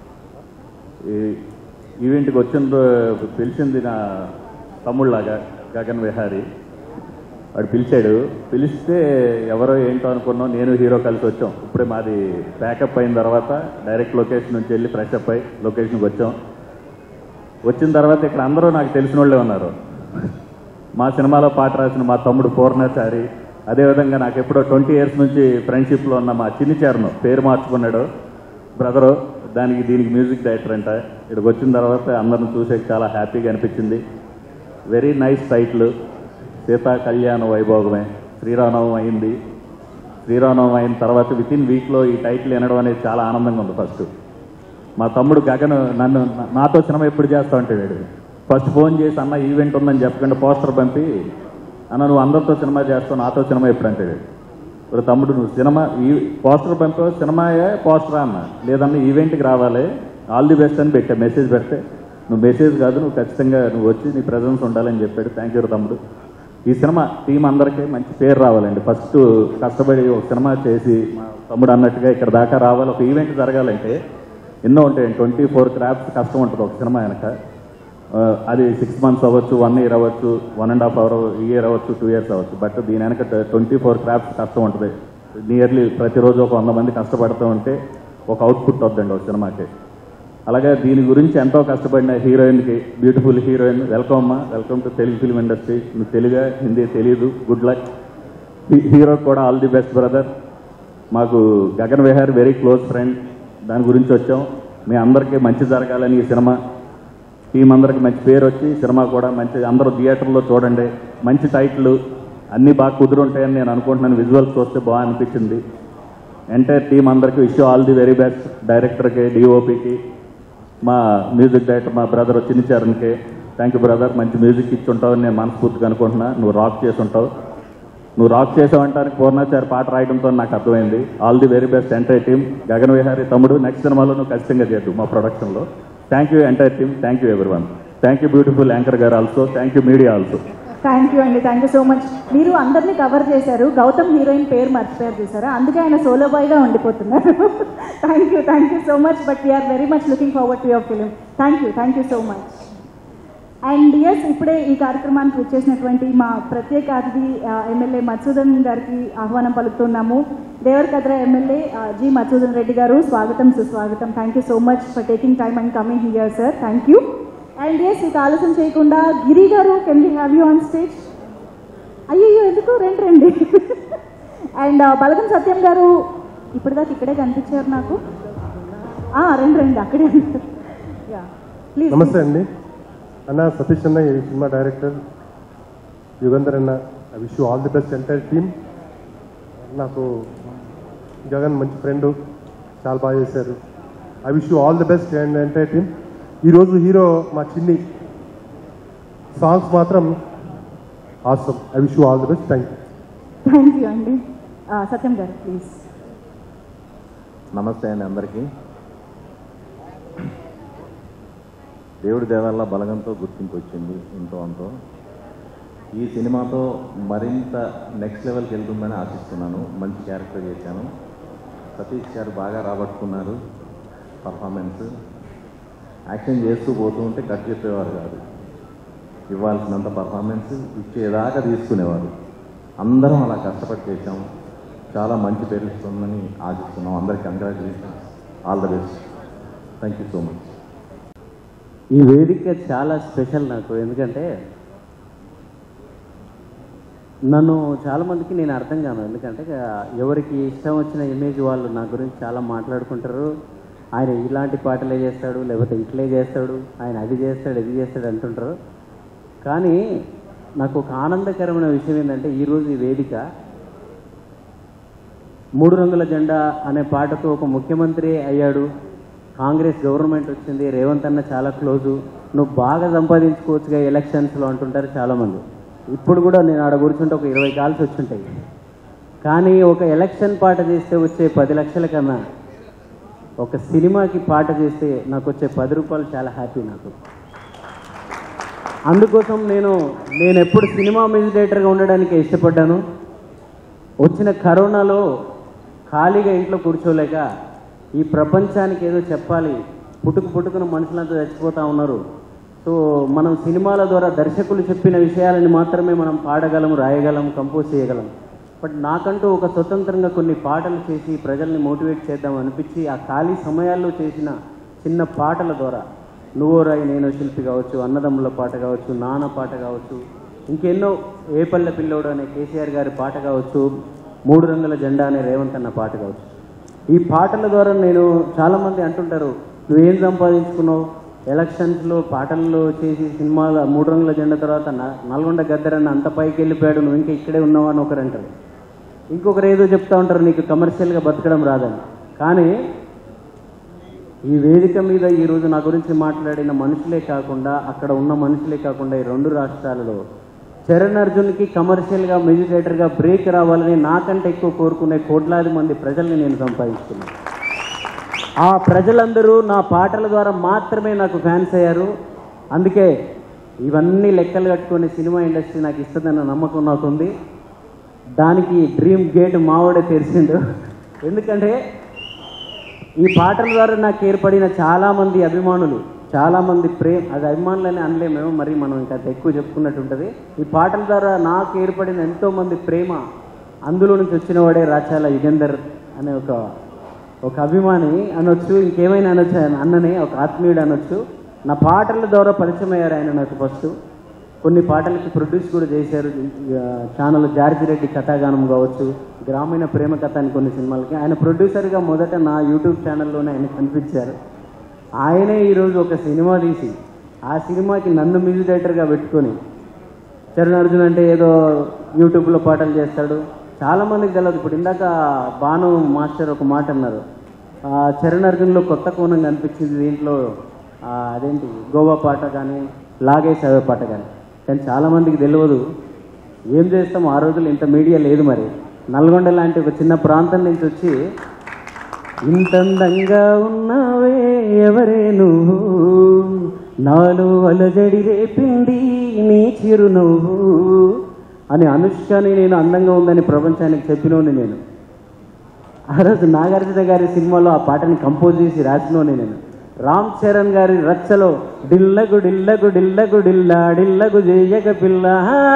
ఈ ఈవెంట్కి వచ్చిన పిలిచింది నా తమ్ముళ్ళలాగా గగన్ విహారీ. వాడు పిలిచాడు, పిలిస్తే ఎవరో ఏంటో అనుకున్నాం. నేను హీరో కలిసి వచ్చాం. ఇప్పుడే మాది ప్యాకప్ అయిన తర్వాత డైరెక్ట్ లొకేషన్ నుంచి వెళ్ళి ఫ్రెష్ అప్ అయ్యి లొకేషన్కి వచ్చాం. వచ్చిన తర్వాత ఇక్కడ అందరూ నాకు తెలిసిన వాళ్ళే ఉన్నారు. మా సినిమాలో పాట రాసిన మా తమ్ముడు పూర్ణాచారి, అదేవిధంగా నాకు ఎప్పుడో ట్వంటీ ఇయర్స్ నుంచి ఫ్రెండ్షిప్లో ఉన్న మా చిన్ని చరణ్, పేరు మార్చుకున్నాడు బ్రదరు, దానికి దీనికి మ్యూజిక్ డైరెక్టర్ అంట. ఇక్కడికి వచ్చిన తర్వాత అందరిని చూసే చాలా హ్యాపీగా అనిపించింది. Very nice title, Sita Kalyana Vaibhogame. Sri Rama Navami అయింది. శ్రీరామనవమి అయిన తర్వాత విత్ ఇన్ వీక్లో ఈ టైటిల్ వినడం అనేది చాలా ఆనందంగా ఉంది. ఫస్ట్ మా తమ్ముడు గగన్ నన్ను నాతో సినిమా ఎప్పుడు చేస్తా ఉంటాడు. ఫస్ట్ ఫోన్ చేసి అన్న ఈవెంట్ ఉందని చెప్పకుండా పోస్టర్ పంపి, అన్న నువ్వు అందరితో సినిమా చేస్తావు, నాతో సినిమా ఎప్పుడు అంటాడు. ఇప్పుడు తమ్ముడు నువ్వు సినిమా ఈ పోస్టర్ పంపావు, సినిమాయే పోస్టరా అన్న, లేదన్న ఈవెంట్కి రావాలి, ఆల్ ది బెస్ట్ అని పెట్టా. మెసేజ్ పెడితే నువ్వు మెసేజ్ కాదు, నువ్వు ఖచ్చితంగా నువ్వు వచ్చి నీ ప్రజెన్స్ ఉండాలని చెప్పాడు. థ్యాంక్ యూ తమ్ముడు. ఈ సినిమా టీం అందరికీ మంచి పేరు రావాలండి. ఫస్ట్ కష్టపడి ఒక సినిమా చేసి మా తమ్ముడు అన్నట్టుగా ఇక్కడ దాకా రావాలి. ఒక ఈవెంట్ జరగాలంటే ఎన్నో ఉంటాయండి. ట్వంటీ ఫోర్ క్రాఫ్ట్స్ కష్టం ఉంటుంది ఒక సినిమా వెనక. అది సిక్స్ మంత్స్ అవ్వచ్చు, వన్ ఇయర్ అవ్వచ్చు, one and half hour year అవ్వచ్చు, టూ ఇయర్స్ అవ్వచ్చు. బట్ దీని వెనక ట్వంటీ ఫోర్ క్రాఫ్ట్స్ కష్టం ఉంటుంది. నియర్లీ ప్రతిరోజు ఒక వంద మంది కష్టపడుతూ ఉంటే ఒక అవుట్పుట్ వద్దండి ఒక సినిమాకి. అలాగే దీని గురించి ఎంతో కష్టపడిన హీరోయిన్కి, బ్యూటిఫుల్ హీరోయిన్, వెల్కమ్ అమ్మా, welcome to Telugu film industry. నువ్వు తెలుగు హిందీ తెలియదు, గుడ్ లక్. హీరోకి కూడా ఆల్ ది బెస్ట్ బ్రదర్. మాకు Gagan Vihari very close friend, దాని గురించి వచ్చాం. మీ అందరికీ మంచి జరగాలని ఈ సినిమా టీం అందరికి మంచి పేరు వచ్చి సినిమా కూడా మంచి అందరూ థియేటర్లో చూడండి. మంచి టైటిల్ అన్నీ బాగా కుదురుంటాయని నేను అనుకుంటున్నాను. విజువల్స్ చూస్తే బాగా అనిపించింది. ఎంటైర్ టీం అందరికీ wish all the very best. డైరెక్టర్కి, డిఓపికి, మా మ్యూజిక్ డైరెక్టర్ మా బ్రదర్ చిన్నచరణ్కి థ్యాంక్ యూ బ్రదర్. మంచి మ్యూజిక్ ఇచ్చి ఉంటావు నేను మనస్ఫూర్తిగా అనుకుంటున్నా. నువ్వు రాక్ చేసి ఉంటావు. నువ్వు రాక్ చేసావంటానికి పూర్ణాచారి పాట రాయడంతో నాకు అర్థమైంది. All the very best entire team. Gagan Vihari తమ్ముడు నెక్స్ట్ సినిమాలో నువ్వు ఖచ్చితంగా చేద్దు మా ప్రొడక్షన్లో. Thank you entire team. Thank you everyone. Thank you beautiful anchor గారు also. Thank you media also. Thank you అండి, థ్యాంక్ యూ సో మచ్. మీరు అందరినీ కవర్ చేశారు, గౌతమ్ హీరోయిన్ పేరు మర్చిపోయారు చూసారా, అందుకే ఆయన సోలో బాయ్గా ఉండిపోతున్నారు. Thank you thank you so much. But we are very much looking forward to your film. Thank you thank you so much. And yes, ఇప్పుడే ఈ కార్యక్రమానికి వచ్చేసినటువంటి మా ప్రత్యేక అతిథి ఎమ్మెల్యే మధుసూదన్ గారికి ఆహ్వానం పలుకుతున్నాము. దేవరకద్ర ఎమ్మెల్యే జి మధుసూదన్ రెడ్డి గారు, స్వాగతం సుస్వాగతం. Thank you so much for taking time and coming here sir. Thank you. And yes, ఇక ఆలోచన చేయకుండా గిరి గారు, can we have you on stage? అయ్యో ఎందుకు, రండి రండి. అండ్ బలగం సత్యం గారు ఇప్పటిదాకా ఇక్కడే కనిపించారు నాకు. రండి రండి అక్కడే. ప్లీజ్. నమస్తే అండి అన్న. సతీష్ అన్న, ఈ సినిమా డైరెక్టర్ యుగంధర్ అన్న, I wish you all the best entire team. నాకు గగన్ మంచి ఫ్రెండ్, చాలా బాగా చేశారు. I wish you all the best and entire team. ఈరోజు హీరో మా చిన్ని, సాంగ్స్ మాత్రం awesome. I wish you all the best. Thank you. Thank you అండి. సత్యం గారు ప్లీజ్. నమస్తే అండి అందరికీ. దేవుడి దేవల్ల బలగంతో గుర్తింపు వచ్చింది ఇంతో అంతో. ఈ సినిమాతో మరింత నెక్స్ట్ లెవెల్కి వెళ్తుందని ఆశిస్తున్నాను. మంచి క్యారెక్టర్ చేశాను. సతీష్ గారు బాగా రాబట్టుకున్నారు పర్ఫార్మెన్స్. యాక్షన్ చేస్తూ పోతూ ఉంటే కట్ చెప్పేవారు కాదు, ఇవ్వాల్సినంత పర్ఫార్మెన్స్ ఇచ్చేదాకా తీసుకునేవారు. అందరం అలా కష్టపడి చేశాం. చాలా మంచి పేరు ఇస్తుందని ఆశిస్తున్నాం. అందరికీ congratulations, all the best. Thank you so much. ఈ వేదిక చాలా స్పెషల్ నాకు, ఎందుకంటే నన్ను చాలామందికి నేను అర్థం కాను. ఎందుకంటే ఎవరికి ఇష్టం వచ్చిన ఇమేజ్ వాళ్ళు నా గురించి చాలా మాట్లాడుకుంటారు. ఆయన ఇలాంటి పాటలే చేస్తాడు, లేకపోతే ఇట్లే చేస్తాడు, ఆయన అది చేస్తాడు ఇది చేస్తాడు అంటుంటారు. కానీ నాకు ఒక ఆనందకరమైన విషయం ఏంటంటే, ఈరోజు ఈ వేదిక మూడు రంగుల జెండా అనే పాటతో ఒక ముఖ్యమంత్రి అయ్యాడు, కాంగ్రెస్ గవర్నమెంట్ వచ్చింది, రేవంత్ అన్న చాలా క్లోజు, నువ్వు బాగా సంపాదించుకోవచ్చుగా ఎలక్షన్స్లో అంటుంటారు చాలామంది. ఇప్పుడు కూడా నేను ఆడ కూర్చుంటే ఒక ఇరవై కాల్స్ వచ్చుంటాయి. కానీ ఒక ఎలక్షన్ పాట చేస్తే వచ్చే పది లక్షల కన్నా ఒక సినిమాకి పాట చేస్తే నాకు వచ్చే పది రూపాయలు చాలా హ్యాపీ నాకు. అందుకోసం నేను నేను ఎప్పుడు సినిమా మ్యూజిక్ డైరెక్టర్గా ఉండడానికి ఇష్టపడ్డాను. వచ్చిన కరోనాలో ఖాళీగా ఇంట్లో కూర్చోలేక ఈ ప్రపంచానికి ఏదో చెప్పాలి, పుట్టుకు పుట్టుకున్న మనుషులంతా చచ్చిపోతూ ఉన్నారు. సో మనం సినిమాల ద్వారా దర్శకులు చెప్పిన విషయాలని మాత్రమే మనం పాడగలం, రాయగలం, కంపోజ్ చేయగలం. బట్ నాకంటూ ఒక స్వతంత్రంగా కొన్ని పాటలు చేసి ప్రజల్ని మోటివేట్ చేద్దాం అనిపించి ఆ ఖాళీ సమయాల్లో చేసిన చిన్న పాటల ద్వారా, నువ్వో రాయి నేను శిల్పి కావచ్చు, అన్నదమ్ముల పాట కావచ్చు, నాన్న పాట కావచ్చు, ఇంకెన్నో, ఏ పల్లె పిల్లోడు అనే కేసీఆర్ గారి పాట కావచ్చు, మూడు రంగుల జెండా అనే రేవంత్ అన్న పాట కావచ్చు. ఈ పాటల ద్వారా నేను చాలామంది అంటుంటారు, నువ్వేం సంపాదించుకున్నావు ఎలక్షన్స్లో పాటల్లో చేసి సినిమాల మూడు రంగుల జెండా తర్వాత నల్గొండ గద్దరన్న అంత పైకి వెళ్ళిపోయాడు, నువ్వు ఇంకా ఇక్కడే ఉన్నావు అని ఒకరు అంటారు. ఇంకొకరు ఏదో చెప్తా ఉంటారు, నీకు కమర్షియల్గా బతకడం రాదని. కానీ ఈ వేదిక మీద ఈరోజు నా గురించి మాట్లాడిన మనుషులే కాకుండా, అక్కడ ఉన్న మనుషులే కాకుండా ఈ రెండు రాష్ట్రాలలో చరణ్ అర్జున్కి కమర్షియల్గా మ్యూజిక్ డైరెక్టర్గా బ్రేక్ రావాలని నాకంటే ఎక్కువ కోరుకునే కోట్లాది మంది ప్రజల్ని నేను సంపాదిస్తున్నాను. ఆ ప్రజలందరూ నా పాటల ద్వారా మాత్రమే నాకు ఫ్యాన్స్ అయ్యారు. అందుకే ఇవన్నీ లెక్కలు కట్టుకునే సినిమా ఇండస్ట్రీ నాకు ఇస్తుందన్న నమ్మకం నాకుంది. దానికి డ్రీమ్ గేట్ మావాడే తెరిచిండు. ఎందుకంటే ఈ పాటల ద్వారా నాకు ఏర్పడిన చాలామంది అభిమానులు, చాలామంది ప్రేమ, అది అభిమానులని అనలేమేమో, మరి మనం ఇంకా ఎక్కువ చెప్పుకున్నట్టు ఉంటుంది. ఈ పాటల ద్వారా నాకు ఏర్పడిన ఎంతోమంది ప్రేమ, అందులో నుంచి వచ్చిన వాడే రాచాల యుగంధర్ అనే ఒక ఒక అభిమాని అనొచ్చు, ఇంకేమైనా అనొచ్చు, అన్ననే ఒక ఆత్మీయుడు అనొచ్చు. నా పాటల ద్వారా పరిచయం అయ్యారు ఆయన నాకు ఫస్ట్. కొన్ని పాటలకి ప్రొడ్యూస్ కూడా చేశారు. ఛానల్ జార్జిరెడ్డి కథాగానం కావచ్చు, గ్రామీణ ప్రేమ కథ అని కొన్ని సినిమాలకి ఆయన ప్రొడ్యూసర్గా మొదట నా యూట్యూబ్ ఛానల్లోనే ఆయన కనిపించారు. ఆయనే ఈరోజు ఒక సినిమా తీసి ఆ సినిమాకి నన్ను మ్యూజిక్ డైరెక్టర్గా పెట్టుకొని, చరణ్ అర్జున్ అంటే ఏదో యూట్యూబ్లో పాటలు చేస్తాడు, చాలామందికి తెలియదు. ఇప్పుడు ఇందాక భాను మాస్టర్ ఒక మాట అన్నారు, చరణ్ అర్జున్లో కొత్త కోణం కనిపించింది దీంట్లో, అదేంటి గోవా పాట కానీ లాగే చదివే పాట కానీ. కానీ చాలామందికి తెలియదు. ఏం చేస్తాం, ఆ రోజులు ఇంత మీడియా లేదు. మరి నల్గొండ లాంటి ఒక చిన్న ప్రాంతం నుంచి వచ్చి ఇంతందంగా ఉన్నావే ఎవరే నువ్వు, నాలో అలజడి రేపింది నీ చిరునవ్వు అని అనుష్కని నేను అందంగా ఉందని ప్రపంచానికి చెప్పినోని నేను. ఆ రోజు నాగార్జున గారి సినిమాలో ఆ పాటని కంపోజ్ చేసి రాసినోని నేను. రామ్ చరణ్ గారి రచ్చలో డిల్లగు డిల్లగు డిల్లగు డిల్లా డిల్లగు జేయగ పిల్ల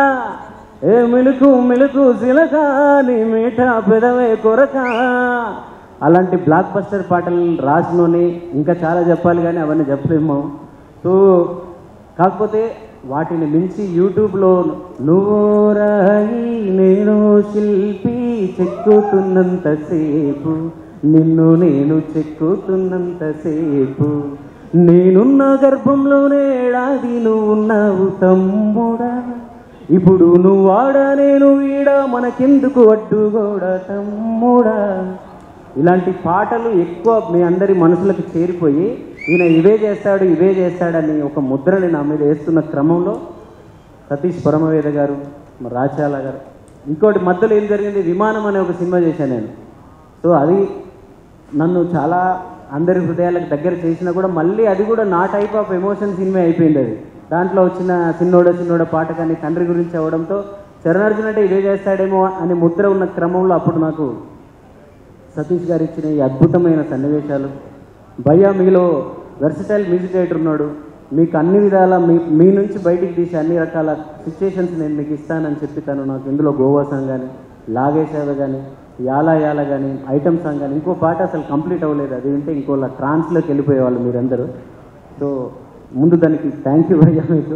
ఏ మిలుకు మిలుకు సిలక నీ మీఠా పెదవే కొరక, అలాంటి బ్లాక్ బస్టర్ పాటలు రాసినోని. ఇంకా చాలా చెప్పాలి కానీ అవన్నీ చెప్పలేము. సో కాకపోతే వాటిని మించి యూట్యూబ్లో నువ్వు రాయి నేను శిల్పి చెక్కుతున్నంతసేపు, నిన్ను నేను చెక్కుతున్నంతసేపు, నేనున్న గర్భంలోనే ఏడాది నువ్వున్నావు తమ్ముడా, ఇప్పుడు నువ్వాడా నేను వీడా మనకెందుకు అడ్డుగోడా తమ్ముడా. ఇలాంటి పాటలు ఎక్కువ మీ అందరి మనసులకు చేరిపోయి ఈయన ఇవే చేస్తాడు ఇవే చేస్తాడని ఒక ముద్రని నా మీద వేస్తున్న క్రమంలో సతీష్ పరమవేద గారు, రాచాల గారు, ఇంకోటి మధ్యలో ఏం జరిగింది, విమానం అనే ఒక సినిమా చేశాను నేను. సో అది నన్ను చాలా అందరి హృదయాలకు దగ్గర చేసినా కూడా మళ్ళీ అది కూడా నా టైప్ ఆఫ్ ఎమోషన్ సినిమా అయిపోయింది. అది దాంట్లో వచ్చిన చిన్నోడ చిన్నోడ పాట కానీ తండ్రి గురించి అవ్వడంతో చరణ్ అర్జున్ అంటే ఇదే చేస్తాడేమో అని ముద్ర ఉన్న క్రమంలో అప్పుడు నాకు సతీష్ గారు ఇచ్చిన ఈ అద్భుతమైన సన్నివేశాలు, భయ్యా మీలో వెర్సటైల్ మ్యూజిక్ డైరెక్టర్ ఉన్నాడు, మీకు అన్ని విధాల మీ మీ నుంచి బయటికి తీసి అన్ని రకాల సిచ్యుయేషన్స్ నేను మీకు ఇస్తానని చెప్పి తను నాకు ఇందులో గోవా సాంగ్ కానీ లాగేసేవ కానీ యాలా యాల కానీ ఐటమ్ సాంగ్ కానీ ఇంకో పాట అసలు కంప్లీట్ అవ్వలేదు, అది వింటే ఇంకోలా ట్రాన్స్లోకి వెళ్ళిపోయేవాళ్ళు మీరందరూ. సో ముందు దానికి థ్యాంక్ యూ భయ్యా మీకు.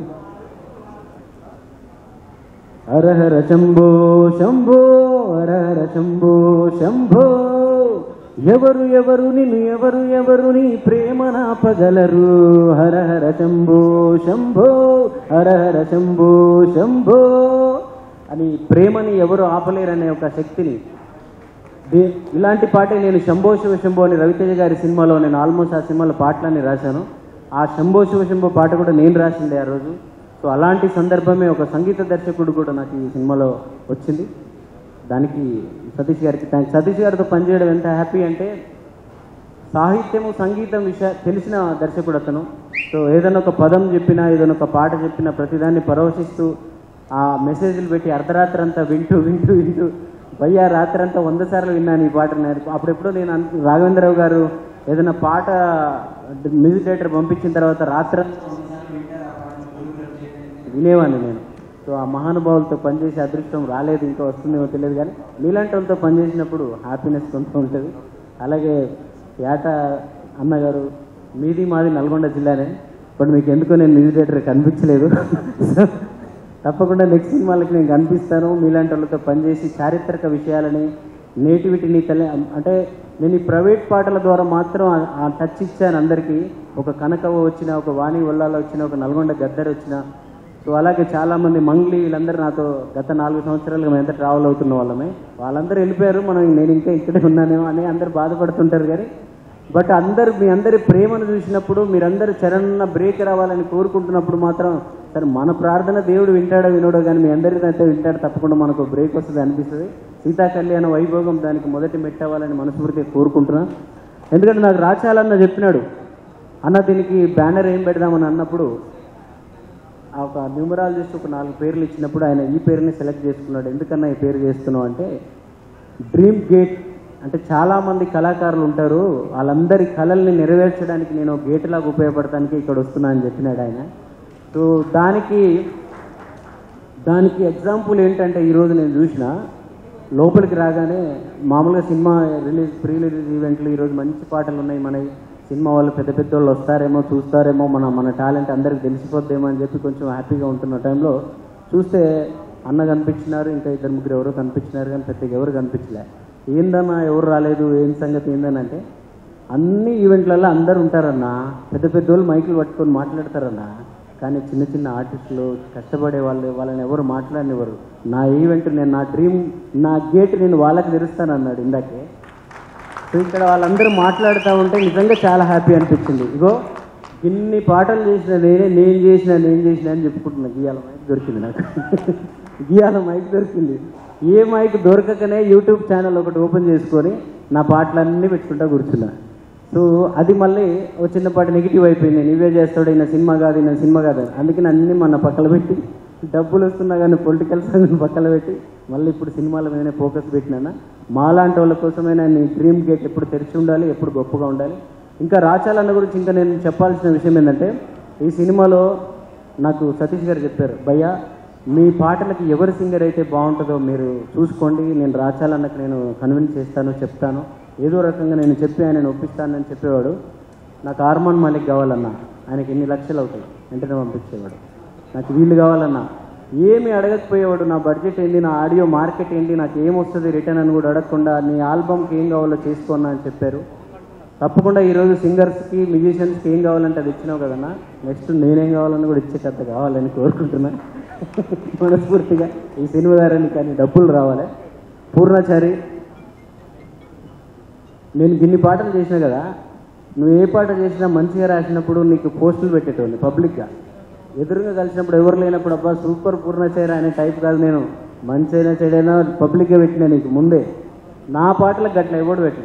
హరహర శంభో శంభో హరహర శంభో శంభో, ఎవరు ఎవరు నిన్ను ఎవరు ఎవరు నీ ప్రేమ నాపగలరు, హరహర శంభో శంభో హరహర శంభో శంభో అని ప్రేమని ఎవరు ఆపలేరనే ఒక శక్తిని, ఇలాంటి పాటే నేను శంభో శివ శంభో అని రవితేజ గారి సినిమాలో నేను ఆల్మోస్ట్ ఆ సినిమాలో పాటలన్నీ రాశాను. ఆ శంభో శివ శంభో పాట కూడా నేను రాసిండే ఆ రోజు. సో అలాంటి సందర్భమే ఒక సంగీత దర్శకుడు కూడా నాకు ఈ సినిమాలో వచ్చింది. దానికి సతీష్ గారికి థ్యాంక్స్. సతీష్ గారితో పనిచేయడం ఎంత హ్యాపీ అంటే, సాహిత్యము సంగీతం విషయ తెలిసిన దర్శకుడు అతను. సో ఏదైనా ఒక పదం చెప్పినా ఏదైనా ఒక పాట చెప్పినా ప్రతిదాన్ని పరవశిస్తూ ఆ మెసేజ్లు పెట్టి అర్ధరాత్రి అంతా వింటూ వింటూ వింటూ భయ్యా రాత్రి అంతా వంద సార్లు విన్నాను ఈ పాట. అప్పుడెప్పుడు నేను రాఘవేంద్రరావు గారు ఏదైనా పాట మ్యూజిక్ డైరెక్టర్ పంపించిన తర్వాత రాత్రి వినేవాడిని నేను. సో ఆ మహానుభావులతో పనిచేసే అదృష్టం రాలేదు, ఇంకా వస్తుందేమో తెలియదు. కానీ మీలాంటి వాళ్ళతో పనిచేసినప్పుడు హ్యాపీనెస్ కొంత ఉంటుంది. అలాగే ఏట అన్నగారు, మీది మాది నల్గొండ జిల్లానే, బట్ మీకు ఎందుకో నేను మ్యూజిక్ డైరెక్టర్ కనిపించలేదు. తప్పకుండా నెక్స్ట్ సినిమాలకి నేను కనిపిస్తాను. మీలాంటి వాళ్ళతో పనిచేసి చారిత్రక విషయాలని నేటివిటీని తల్లి అంటే నేను ఈ ప్రైవేట్ పాటల ద్వారా మాత్రం ఆ టచ్ ఇచ్చాను అందరికీ. ఒక కనకవ వచ్చిన, ఒక వాణి వల్లాలో వచ్చిన, ఒక నల్గొండ గద్దర్ వచ్చిన, సో అలాగే చాలామంది మంగ్లీ వీళ్ళందరూ నాతో గత నాలుగు సంవత్సరాలుగా మేము ఎంత ట్రావెల్ అవుతున్న వాళ్ళమే. వాళ్ళందరూ వెళ్ళిపోయారు, మనం నేను ఇంకా ఇక్కడే ఉన్నానేమో అని అందరు బాధపడుతుంటారు. కానీ బట్ అందరు మీ అందరి ప్రేమను చూసినప్పుడు, మీరందరూ చరణ బ్రేక్ రావాలని కోరుకుంటున్నప్పుడు మాత్రం సరే మన ప్రార్థన దేవుడు వింటాడో వినోడో కానీ మీ అందరికీ అయితే వింటాడు, తప్పకుండా మనకు బ్రేక్ వస్తుంది అనిపిస్తుంది. సీతా కళ్యాణ వైభోగం దానికి మొదటి మెట్టవ్వాలని మనస్ఫూర్తిగా కోరుకుంటున్నా. ఎందుకంటే నాకు రాచాలన్న చెప్పినాడు, అన్న దీనికి బ్యానర్ ఏం పెడదామని అన్నప్పుడు ఒక న్యూమరాలజిస్ట్ ఒక నాలుగు పేర్లు ఇచ్చినప్పుడు ఆయన ఈ పేరుని సెలెక్ట్ చేసుకున్నాడు. ఎందుకన్నా ఈ పేరు చేస్తున్నావు అంటే, డ్రీమ్ గేట్ అంటే చాలామంది కళాకారులు ఉంటారు, వాళ్ళందరి కళల్ని నెరవేర్చడానికి నేను గేట్ లాగా ఉపయోగపడటానికి ఇక్కడ వస్తున్నా అని చెప్పినాడు ఆయన. సో దానికి దానికి ఎగ్జాంపుల్ ఏంటంటే, ఈరోజు నేను చూసిన లోపలికి రాగానే మామూలుగా సినిమా రిలీజ్ ప్రీ రిలీజ్ ఈవెంట్లు ఈరోజు మంచి పాటలు ఉన్నాయి, మన సినిమా వాళ్ళు పెద్ద పెద్ద వాళ్ళు వస్తారేమో చూస్తారేమో మన మన టాలెంట్ అందరికి తెలిసిపోద్దేమో అని చెప్పి కొంచెం హ్యాపీగా ఉంటున్న టైంలో చూస్తే అన్న కనిపించినారు, ఇంకా ఇద్దరు ముగ్గురు ఎవరో కనిపించినారు, కానీ పెద్దగా ఎవరు కనిపించలే. ఏందన్నా ఎవరు రాలేదు, ఏం సంగతి ఏందని అంటే, అన్ని ఈవెంట్లలో అందరు ఉంటారన్న, పెద్ద పెద్ద వాళ్ళు మైకులు పట్టుకొని మాట్లాడతారన్న, కానీ చిన్న చిన్న ఆర్టిస్టులు కష్టపడే వాళ్ళు వాళ్ళని ఎవరు మాట్లాడినెవరు. నా ఈవెంట్ నేను నా డ్రీమ్ నా గేట్ నేను వాళ్ళకి తెరుస్తాను అన్నాడు ఇందాకే. సో ఇక్కడ వాళ్ళందరూ మాట్లాడుతూ ఉంటే నిజంగా చాలా హ్యాపీ అనిపించింది. ఇగో ఇన్ని పాటలు చేసిన నేనే నేను చేసిన నేను చేసిన అని చెప్పుకుంటున్నా. గీయాల మైక్ దొరికింది నాకు, గీయాల మైక్ దొరికింది. ఏ మైక్ దొరకకనే యూట్యూబ్ ఛానల్ ఒకటి ఓపెన్ చేసుకొని నా పాటలన్నీ పెట్టుకుంటా కూర్చున్నా. సో అది మళ్ళీ ఓ చిన్నపాటి నెగిటివ్ అయిపోయింది. నువ్వే చేస్తాడు, ఈయన సినిమా కాదు, ఈయన సినిమా కాదు. అందుకని అన్నీ మన పక్కన పెట్టి, డబ్బులు వస్తున్నా కానీ పొలిటికల్ సంగతి పక్కన పెట్టి మళ్ళీ ఇప్పుడు సినిమాల మీదనే ఫోకస్ పెట్టినా. మాలాంటి వాళ్ళ కోసమైనా నీ డ్రీమ్ గేట్ ఎప్పుడు తెరిచి ఉండాలి, ఎప్పుడు గొప్పగా ఉండాలి. ఇంకా రాచాలన్న గురించి ఇంకా నేను చెప్పాల్సిన విషయం ఏంటంటే, ఈ సినిమాలో నాకు సతీష్ గారు చెప్పారు, భయ్యా మీ పాటలకి ఎవరి సింగర్ అయితే బాగుంటుందో మీరు చూసుకోండి, నేను రాచాలన్నకు నేను కన్విన్స్ చేస్తాను, చెప్తాను, ఏదో రకంగా నేను చెప్పి ఆయన ఒప్పిస్తానని చెప్పేవాడు. నాకు ఆర్మాన్ మాలిక్ కావాలన్నా, ఆయనకి ఎన్ని లక్షలు అవుతాయి వెంటనే పంపించేవాడు. నాకు వీళ్ళు కావాలన్నా ఏమి అడగకపోయేవాడు. నా బడ్జెట్ ఏంటి, నా ఆడియో మార్కెట్ ఏంటి, నాకు ఏమొస్తుంది రిటర్న్ అని కూడా అడగకుండా నీ ఆల్బమ్కి ఏం కావాలో చేసుకోన్నా అని చెప్పారు. తప్పకుండా ఈరోజు సింగర్స్కి మ్యూజిషియన్స్కి ఏం కావాలంటే అది ఇచ్చినావు కదన్నా, నెక్స్ట్ నేనేం కావాలని కూడా ఇచ్చేటట్టు కావాలని కోరుకుంటున్నా మనస్ఫూర్తిగా. ఈ సినిమా ద్వారా కానీ డబ్బులు రావాలి. పూర్ణచారి, నేను గిన్ని పాటలు చేసినా కదా, నువ్వు ఏ పాట చేసినా మంచిగా రాసినప్పుడు నీకు పోస్టులు పెట్టేటోని పబ్లిక్గా. ఎదురుగా కలిసినప్పుడు ఎవరు లేనప్పుడు అబ్బా సూపర్ పూర్ణచారి అనే టైప్ కాదు, నేను మంచి అయినా చెడైనా పబ్లిక్గా పెట్టినా నీకు ముందే. నా పాటలకు గట్ల ఎవడు పెట్టినా,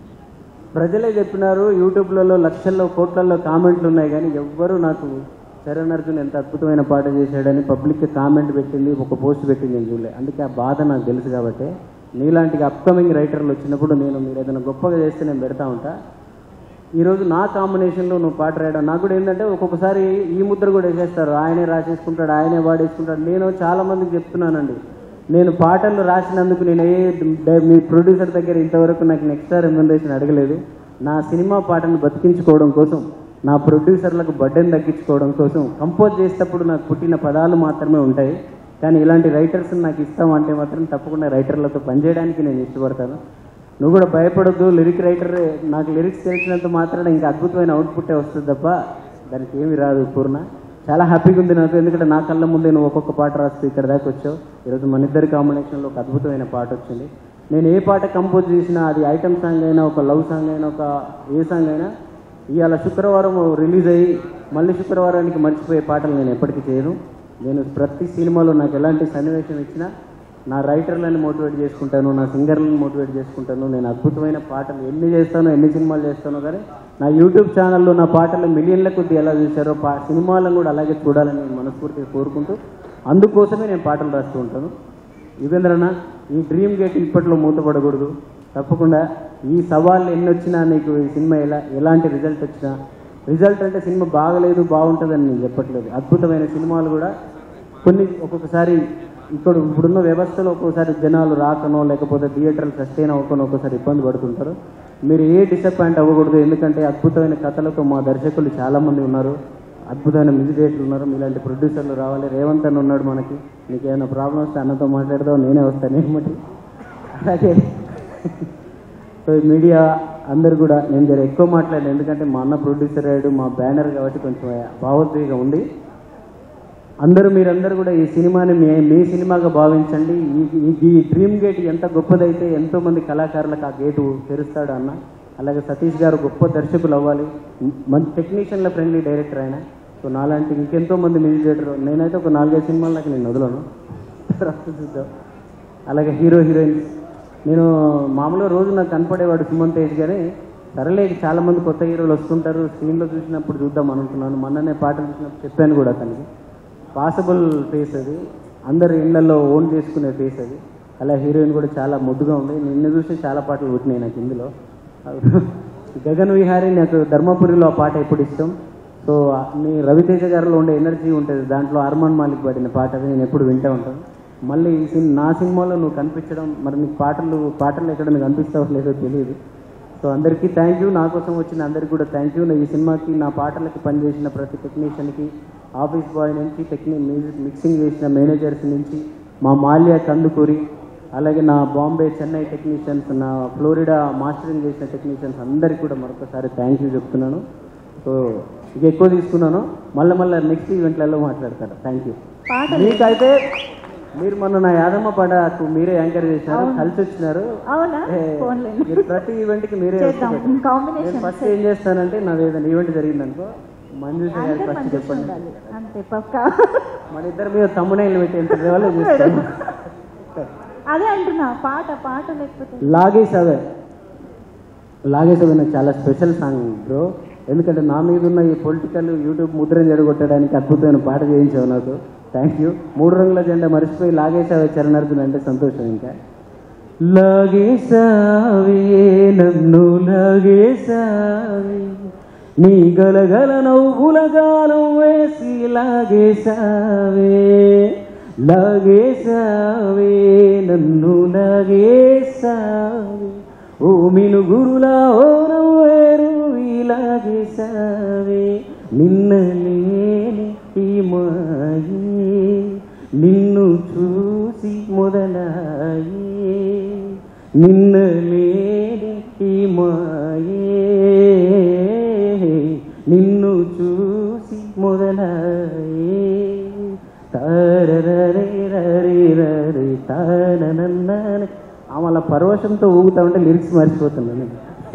ప్రజలే చెప్పినారు. యూట్యూబ్లలో లక్షల్లో కోట్లలో కామెంట్లు ఉన్నాయి, కానీ ఎవ్వరూ నాకు చరణ్ అర్జున్ ఎంత అద్భుతమైన పాట చేశాడని పబ్లిక్గా కామెంట్ పెట్టింది, ఒక పోస్ట్ పెట్టింది నేను చూడలే. అందుకే ఆ బాధ నాకు తెలుసు. కాబట్టి నీలాంటి అప్కమింగ్ రైటర్లు వచ్చినప్పుడు నేను మీరు ఏదైనా గొప్పగా చేస్తే నేను పెడతా ఉంటా. ఈరోజు నా కాంబినేషన్లో నువ్వు పాట రాయడం నాకు కూడా ఏంటంటే, ఒక్కొక్కసారి ఈ ముద్ర కూడా వేసేస్తారు, ఆయనే రాసేసుకుంటాడు, ఆయనే వాడేసుకుంటాడు. నేను చాలామందికి చెప్తున్నానండి, నేను పాటలు రాసినందుకు నేను ఏ మీ ప్రొడ్యూసర్ దగ్గర ఇంతవరకు నాకు ఎక్స్ట్రా రెమ్యునరేషన్ అడగలేదు. నా సినిమా పాటను బతికించుకోవడం కోసం, నా ప్రొడ్యూసర్లకు బడ్డెన్ తగ్గించుకోవడం కోసం కంపోజ్ చేసేటప్పుడు నాకు పుట్టిన పదాలు మాత్రమే ఉంటాయి. కానీ ఇలాంటి రైటర్స్ని నాకు ఇస్తామంటే మాత్రం తప్పకుండా రైటర్లతో పనిచేయడానికి నేను ఇష్టపడతాను. నువ్వు కూడా భయపడద్దు, లిరిక్ రైటర్ నాకు లిరిక్స్ తెలిసినంత మాత్రాన ఇంకా అద్భుతమైన అవుట్పుట్టే వస్తుంది తప్ప దానికి ఏమి రాదు. పూర్ణ చాలా హ్యాపీగా ఉంది నాకు, ఎందుకంటే నా కళ్ళ ముందే నువ్వు ఒక్కొక్క పాట రాస్తూ ఇక్కడ దాకా వచ్చావు. ఈరోజు మన ఇద్దరి కాంబినేషన్లో ఒక అద్భుతమైన పాట వచ్చింది. నేను ఏ పాట కంపోజ్ చేసినా, అది ఐటమ్ సాంగ్ అయినా, ఒక లవ్ సాంగ్ అయినా, ఒక ఏ సాంగ్ అయినా, ఇవాళ శుక్రవారం రిలీజ్ అయ్యి మళ్ళీ శుక్రవారానికి మర్చిపోయే పాటలు నేను ఎప్పటికీ చేయను. నేను ప్రతి సినిమాలో నాకు ఎలాంటి సన్నివేశం ఇచ్చినా నా రైటర్లను మోటివేట్ చేసుకుంటాను, నా సింగర్లను మోటివేట్ చేసుకుంటాను. నేను అద్భుతమైన పాటలు ఎన్ని చేస్తానో, ఎన్ని సినిమాలు చేస్తానో, కానీ నా యూట్యూబ్ ఛానల్లో నా పాటలు మిలియన్ల కొద్ది ఎలా చూశారో పా సినిమాలను కూడా అలాగే చూడాలని నేను మనస్ఫూర్తిగా కోరుకుంటూ, అందుకోసమే నేను పాటలు రాస్తూ ఉంటాను. యుగేంద్రన్న, ఈ డ్రీమ్ గేట్ ఇప్పట్లో మూతపడకూడదు. తప్పకుండా ఈ సవాళ్ళు ఎన్ని వచ్చినా, నీకు ఈ సినిమా ఎలా ఎలాంటి రిజల్ట్ వచ్చినా, రిజల్ట్ అంటే సినిమా బాగలేదు బాగుంటుందని నేను చెప్పట్లేదు. అద్భుతమైన సినిమాలు కూడా కొన్ని ఒక్కొక్కసారి ఇక్కడ ఇప్పుడున్న వ్యవస్థలో ఒక్కొక్కసారి జనాలు రాకనో, లేకపోతే థియేటర్లు సస్టైన్ అవ్వకనో ఒక్కోసారి ఇబ్బంది పడుతుంటారు. మీరు ఏ డిసప్పాయింట్ అవ్వకూడదు, ఎందుకంటే అద్భుతమైన కథలతో మా దర్శకులు చాలామంది ఉన్నారు, అద్భుతమైన మ్యూజిక్ డైరెక్టర్లు ఉన్నారు. మీలాంటి ప్రొడ్యూసర్లు రావాలి. రేవంత్ అని ఉన్నాడు మనకి, మీకు ఏమైనా ప్రాబ్లం వస్తే అన్నతో మాట్లాడదాం, నేనే వస్తాను ఏమిటి. అలాగే సో మీడియా అందరు కూడా నేను జర ఎక్కువ మాట్లాడాను, ఎందుకంటే మా అన్న ప్రొడ్యూసర్ అయ్యాడు, మా బ్యానర్ కాబట్టి కొంచెం భావోద్వేగం ఉంది. అందరూ మీరందరూ కూడా ఈ సినిమాని మీ మీ సినిమాగా భావించండి. ఈ ఈ డ్రీమ్ గేట్ ఎంత గొప్పదైతే ఎంతోమంది కళాకారులకు ఆ గేటు తెరుస్తాడు అన్న. అలాగే సతీష్ గారు గొప్ప దర్శకులు అవ్వాలి, మంచి టెక్నీషియన్ల ఫ్రెండ్లీ డైరెక్టర్ ఆయన. సో నాలాంటి ఇంకెంతో మంది మ్యూజిక్ డైరెక్టర్, నేనైతే ఒక నాలుగైదు సినిమాలకు నేను వదలను. చూద్దాం. అలాగే హీరో హీరోయిన్స్, నేను మామూలుగా రోజు నాకు కనపడేవాడు సుమంత్ తేజ్, కానీ సరేలే చాలామంది కొత్త హీరోలు వస్తుంటారు, స్క్రీన్లో చూసినప్పుడు చూద్దాం అనుకున్నాను. మొన్ననే పాటలు చూసినప్పుడు చెప్పాను కూడా అతనికి. పాసిబుల్ ఫేస్ అది, అందరు ఇళ్లలో ఓన్ చేసుకునే ఫేస్ అది. అలా హీరోయిన్ కూడా చాలా ముద్దుగా ఉంది. నిన్ను చూసి చాలా పాటలు పుట్టినాయి నాకు ఇందులో. గగన్ విహారీ నాకు ధర్మపురిలో ఆ పాట ఎప్పుడు ఇష్టం. సో మీ రవితేజ గారిలో ఉండే ఎనర్జీ ఉంటుంది, దాంట్లో అర్మాన్ మాలిక్ పాడిన పాట అది నేను ఎప్పుడు వింటూ ఉంటాను. మళ్ళీ ఈ నా సినిమాలో నువ్వు కనిపించడం, మరి నీకు పాటలు పాటలు ఎక్కడ నీకు కనిపిస్తావో లేదో తెలియదు. సో సో అందరికీ థ్యాంక్ యూ, నా కోసం వచ్చిన అందరికీ కూడా థ్యాంక్ యూ. ఈ సినిమాకి నా పాటలకి పనిచేసిన ప్రతి టెక్నీషియన్కి, ఆఫీస్ బాయ్ నుంచి టెక్ని మ్యూజిక్ మిక్సింగ్ చేసిన మేనేజర్స్ నుంచి, మా మాల్యా కందుకూరి, అలాగే నా బాంబే చెన్నై టెక్నీషియన్స్, నా ఫ్లోరిడా మాస్టరింగ్ చేసిన టెక్నీషియన్స్ అందరికీ కూడా మరొకసారి థ్యాంక్ యూ చెప్తున్నాను. సో ఇక ఎక్కువ తీసుకున్నాను, మళ్ళీ మళ్ళీ నెక్స్ట్ ఈవెంట్లలో మాట్లాడతాను. Thank you. మీకైతే మీరు మొన్న నా యాదమ్మ పడకు మీరే యాంకర్ చేసినారు, కలిసి వచ్చినారు. అవునా? మీరు ప్రతి ఈవెంట్ కి మీరే నేను ఫస్ట్ ఏం చేస్తానంటే నాది ఏదైనా ఈవెంట్ జరిగిందనుకో మంజుష గారికి ఫస్ట్ చెప్పండి, మన ఇద్దరు మీద తమ్ముడైలు పెట్టి ఎంత దేవాలో చేస్తాను. అదే అంటున్నా, పాట పాట లేకపోతే లాగేసావే లాగేసావే నాకు చాలా స్పెషల్ సాంగ్ బ్రో. ఎందుకంటే నా మీద ఉన్న ఈ పొలిటికల్ యూట్యూబ్ ముద్రను జడగొట్టడానికి అద్భుతమైన పాట చేయించావు నాకు. Thank you. మూడు రంగుల జెండా మర్చిపోయి లాగేసావే చరణార్థులు అంటే సంతోషం. ఇంకా లాగేసావే నన్ను లాగేసావే నీ గలగల నవ్వుల గాలం వేసి లాగేసావే లాగేసావే నన్ను లాగేసావే ఓ మినుగురులా ఓ నవ్వేరు లాగేసావే నిన్న లేని ఈ మాయే నిన్ను చూసి మొదలాయే నిన్న లేని ఈ మాయే నిన్ను చూసి మొదలాయే తారరే రరే రరే తాననన్ననే ఆమె పరవశంతో ఊగుతా ఉంటే లిరిక్స్ మర్చిపోతున్నాను.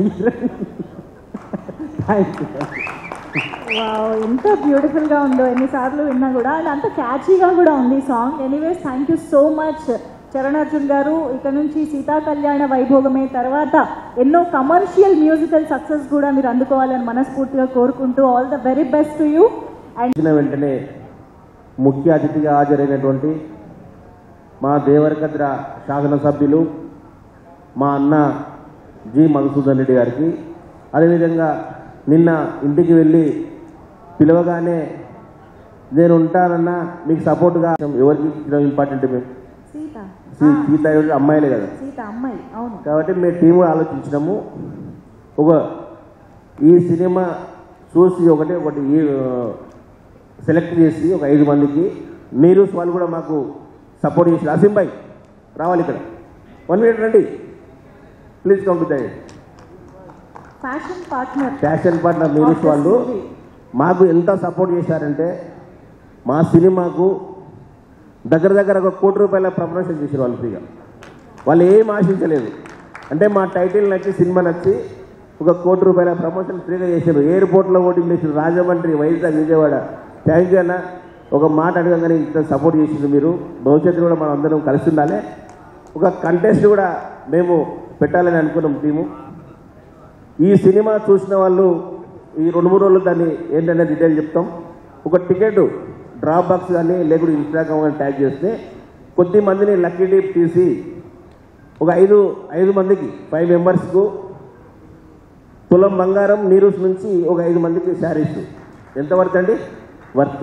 ఎంత బ్యూటిఫుల్ గా ఉందో, ఎన్నిసార్లు విన్నా కూడా. అండ్ అంత క్యాచీగా కూడా ఉంది song. Anyways thank you so much Charanarjun గారు. ఇక నుంచి సీతా కళ్యాణ వైభోగమే తర్వాత ఎన్నో కమర్షియల్ మ్యూజికల్ సక్సెస్ కూడా మీరు అందుకోవాలని మనస్ఫూర్తిగా కోరుకుంటూ all the very best to you. And వెంటనే ముఖ్య అతిథిగా హాజరైనటువంటి మా దేవరకద్ర శాసనసభ్యులు మా అన్న జి మధుసూదన్ రెడ్డి గారికి, అదేవిధంగా నిన్న ఇంటికి వెళ్ళి పిలవగానే నేను ఉంటానన్నా మీకు సపోర్ట్గా ఎవరికి ఇంపార్టెంట్ మేము సీత అమ్మాయిలే కదా కాబట్టి మేము టీం ఆలోచించినాము. ఒక ఈ సినిమా చూసి ఒకటి ఒకటి సెలెక్ట్ చేసి ఒక ఐదు మందికి మీరు వాళ్ళు కూడా మాకు సపోర్ట్ చేసి అసింబాయ్ రావాలి ఇక్కడ వన్ మినిట్ రండి please come to the fashion partner fashion partner మీరు వాళ్ళు మాకు ఎంత సపోర్ట్ చేశారంటే మా సినిమాకు దగ్గర దగ్గర ఒక కోటి రూపాయల ప్రమోషన్ చేశారు వాళ్ళు ఫ్రీగా. వాళ్ళు ఏం ఆశించలేదు, అంటే మా టైటిల్ నచ్చి సినిమా నచ్చి ఒక కోటి రూపాయల ప్రమోషన్ ఫ్రీగా చేశారు. ఎయిర్పోర్ట్లో ఓటింగ్ చేశారు, రాజమండ్రి, వైజాగ్, విజయవాడ. థ్యాంక్ యూ అన్న. ఒక మాట అడగగానే ఇంత సపోర్ట్ చేసింది మీరు. భవిష్యత్తు కూడా మనం అందరం కలిసి ఉండాలి. ఒక కంటెస్ట్ కూడా మేము పెట్టాలని అనుకున్నాం టీము. ఈ సినిమా చూసిన వాళ్ళు ఈ రెండు మూడు రోజులు దాన్ని ఏంటనే డీటెయిల్ చెప్తాం. ఒక టికెట్ డ్రాప్ బాక్స్ కానీ లేకుంటే ఇన్స్టాగ్రామ్ కానీ ట్యాగ్ చేస్తే కొద్ది మందిని లక్కీ డీప్ తీసి ఒక ఐదు ఐదు మందికి ఫైవ్ మెంబర్స్కు తులం బంగారం నీరూస్ నుంచి ఒక ఐదు మందికి శారీస్ ఎంత వర్త్ అండి? Worth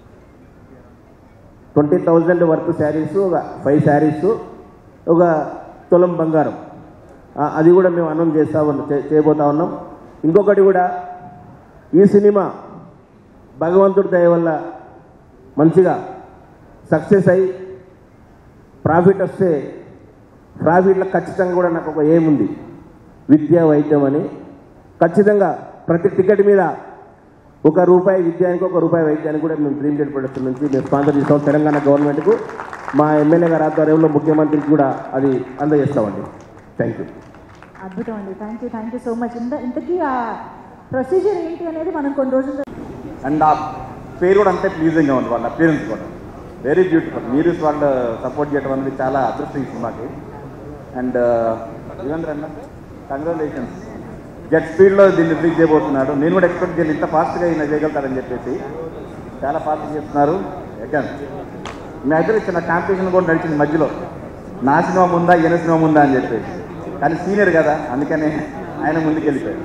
twenty thousand worth sarees, ఒక ఫైవ్ శారీస్, ఒక తులం బంగారం. అది కూడా మేము అనౌన్స్ చేస్తా ఉన్నాం, చేయబోతా ఉన్నాం. ఇంకొకటి కూడా ఈ సినిమా భగవంతుడి దయ వల్ల మంచిగా సక్సెస్ అయ్యి ప్రాఫిట్ వస్తే ప్రాఫిట్లో ఖచ్చితంగా కూడా నాకు ఒక ఏముంది విద్యా వైద్యం అని. ఖచ్చితంగా ప్రతి టికెట్ మీద ఒక రూపాయి విద్యానికి ఒక రూపాయి వైద్యానికి కూడా మేము డ్రీమ్ జెట్ ప్రొడక్షన్ నుంచి మేము స్పాన్సర్ చేస్తాం. తెలంగాణ గవర్నమెంట్కు మా ఎమ్మెల్యే గారి ఆధ్వర్యంలో ముఖ్యమంత్రికి కూడా అది అందజేస్తామండి. Thank you. అద్భుతం అండి. Thank you thank you so much. ఇంత ఇంతకీ ఆ ప్రొసీజర్ ఏంటి అనేది మనం కొన్ని రోజులు అండ్ ఆ పేరు కూడా అంతే ప్లీజింగ్గా ఉంది, వాళ్ళ అపియరెన్స్ కూడా వెరీ బ్యూటిఫుల్. మీరు వాళ్ళు సపోర్ట్ చేయడం అనేది చాలా అదృష్టం ఈ సినిమాకి. అండ్ యువేంద్ర అన్న కంగ్రాచులేషన్స్, జెట్ స్పీడ్లో దీన్ని రిలీజ్ చేయబోతున్నాడు. నేను కూడా ఎక్స్పెక్ట్ చేయలేదు ఇంత ఫాస్ట్గా ఈయన చేయగలుగుతారని చెప్పేసి. చాలా ఫాస్ట్గా చేస్తున్నారు. ఎక్కడ మీ దగ్గర చిన్న కాంపిటీషన్ కూడా నడిచింది మధ్యలో, నా సినిమా ముందా ఈయన సినిమా ముందా అని చెప్పేసి. కానీ సీనియర్ కదా అందుకని ఆయన ముందుకు వెళ్ళిపోయాడు.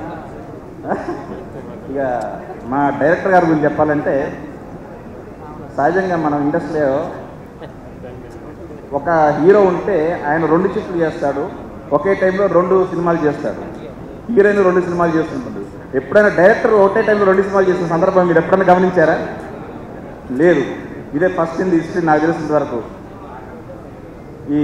ఇక మా డైరెక్టర్ గారి గురించి చెప్పాలంటే సహజంగా మనం ఇండస్ట్రీలో ఒక హీరో ఉంటే ఆయన రెండు షిఫ్ట్లు చేస్తాడు, ఒకే టైంలో రెండు సినిమాలు చేస్తాడు. హీరోయిన్ రెండు సినిమాలు చేస్తుంటుంది. ఎప్పుడైనా డైరెక్టర్ ఒకటే టైంలో రెండు సినిమాలు చేసిన సందర్భం మీరు ఎప్పుడైనా గమనించారా? లేదు. ఇదే ఫస్ట్ ఇన్ ది హిస్టరీ నాకు తెలిసినంత వరకు. ఈ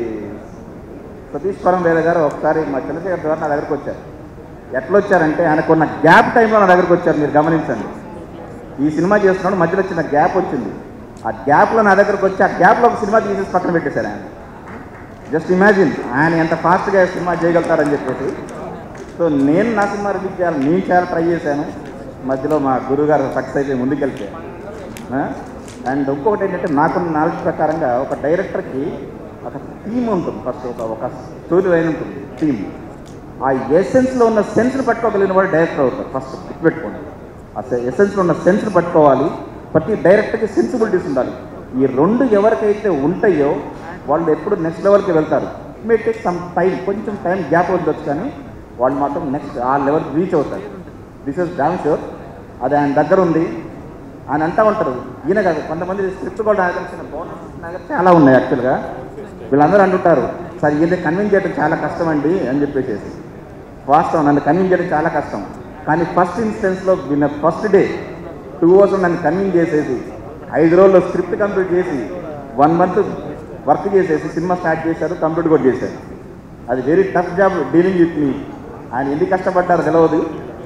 సతీష్ పరం వేద గారు ఒకసారి మా చంద్రశేఖర్ గారు నా దగ్గరకు వచ్చారు. ఎట్లా వచ్చారంటే ఆయనకున్న గ్యాప్ టైంలో నా దగ్గరకు వచ్చారు. మీరు గమనించండి, ఈ సినిమా చేస్తున్నాడు, మధ్యలో చిన్న గ్యాప్ వచ్చింది. ఆ గ్యాప్లో నా దగ్గరకు వచ్చి ఆ గ్యాప్లో ఒక సినిమా తీసేసి పక్కన పెట్టేశారు ఆయన. జస్ట్ ఇమాజిన్ ఆయన ఎంత ఫాస్ట్గా సినిమా చేయగలుగుతారని చెప్పేసి. సో నేను నా సినిమా రిలీజ్ చేయాలి, నేను చాలా ట్రై చేశాను. మధ్యలో మా గురువు గారు సక్సెస్ అయితే ముందుకెళ్తే. అండ్ ఇంకొకటి ఏంటంటే నాకున్న నాలెడ్జ్ ప్రకారంగా ఒక డైరెక్టర్కి ఒక థీమ్ ఉంటుంది. ఫస్ట్ ఒక ఒక స్టోరీ లైన్ ఉంటుంది, థీమ్. ఆ ఎసెన్స్లో ఉన్న సెన్స్ని పట్టుకోగలిగిన వాడు డైరెక్టర్ అవుతారు. ఫస్ట్ గుర్తుపెట్టుకోండి, ఆ ఎసెన్స్లో ఉన్న సెన్స్ని పట్టుకోవాలి. ప్రతి డైరెక్టర్కి సెన్సిబిలిటీస్ ఉండాలి. ఈ రెండు ఎవరికైతే ఉంటాయో వాళ్ళు ఎప్పుడు నెక్స్ట్ లెవెల్కి వెళ్తారు. మే టేక్ సమ్ టైం, కొంచెం టైం గ్యాప్ ఉండొచ్చు, కానీ వాళ్ళు మాత్రం నెక్స్ట్ ఆ లెవెల్కి రీచ్ అవుతారు. This is damn sure. అది ఆయన దగ్గర ఉంది. ఆయన అంటూ ఉంటారు, ఈయన కాదు, కొంతమంది స్క్రిప్ట్ కూడా ఆదర్శించిన బోనస్ చాలా ఉన్నాయి. యాక్చువల్గా వీళ్ళందరూ అంటుంటారు, సార్ ఈయన కన్విన్స్ చేయడం చాలా కష్టం అండి అని చెప్పేసి. వాస్తవం, నన్ను కన్విన్స్ చేయడం చాలా కష్టం. కానీ ఫస్ట్ ఇన్స్టెన్స్లో నిన్న ఫస్ట్ డే టూ అవర్స్ నన్ను కన్విన్స్ చేసేసి ఐదు రోజుల్లో స్క్రిప్ట్ కంప్లీట్ చేసి వన్ మంత్ వర్క్ చేసేసి సినిమా స్టార్ట్ చేశారు, కంప్లీట్ కూడా చేశారు. అది very tough job dealing with me. ఆయన ఎన్ని కష్టపడ్డారు తెలియదు,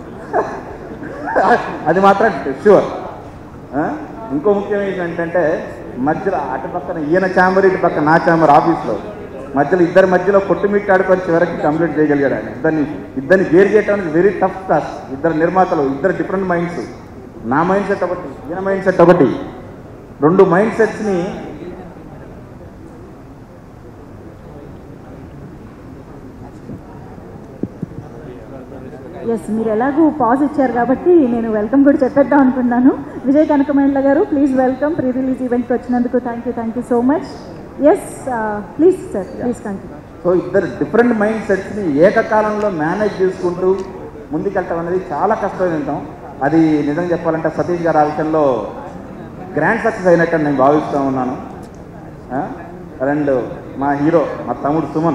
అది మాత్రం షూర్. ఇంకో ముఖ్యమైన ఏంటంటే మధ్యలో అటు పక్కన ఈయన ఛాంబర్, ఇటు పక్కన నా ఛాంబర్ ఆఫీస్లో మధ్యలో ఇద్దరి మధ్యలో కొట్టుమిట్టాడుకొని చివరికి కంప్లీట్ చేయగలిగాడు ఆయన. ఇద్దరిని ఇద్దరిని వేరు చేయడం అనేది వెరీ టఫ్ టాస్క్. ఇద్దరు నిర్మాతలు, ఇద్దరు డిఫరెంట్ మైండ్స్. నా మైండ్ సెట్ ఒకటి, ఈయన మైండ్ సెట్ ఒకటి. రెండు మైండ్ సెట్స్ని ఎస్, మీరు ఎలాగూ పాజ్ ఇచ్చారు కాబట్టి నేను వెల్కమ్ కూడా చెప్పేద్దాం అనుకున్నాను. విజయ్ కనకమేండ్ల గారు, ప్లీజ్ వెల్కమ్. ప్రీ రిలీజ్ ఈవెంట్కి వచ్చినందుకు thank you thank you so much. Yes please sir, please continue. So ఇద్దరు డిఫరెంట్ మైండ్ సెట్స్ని ఏకకాలంలో మేనేజ్ చేసుకుంటూ ముందుకెళ్ళటం అనేది చాలా కష్టమైన వింటాం. అది నిజంగా చెప్పాలంటే సతీష్ గారు ఆ విషయంలో గ్రాండ్ సక్సెస్ అయినట్టు నేను భావిస్తూ ఉన్నాను. అండ్ మా హీరో మా తమ్ముడు సుమన్,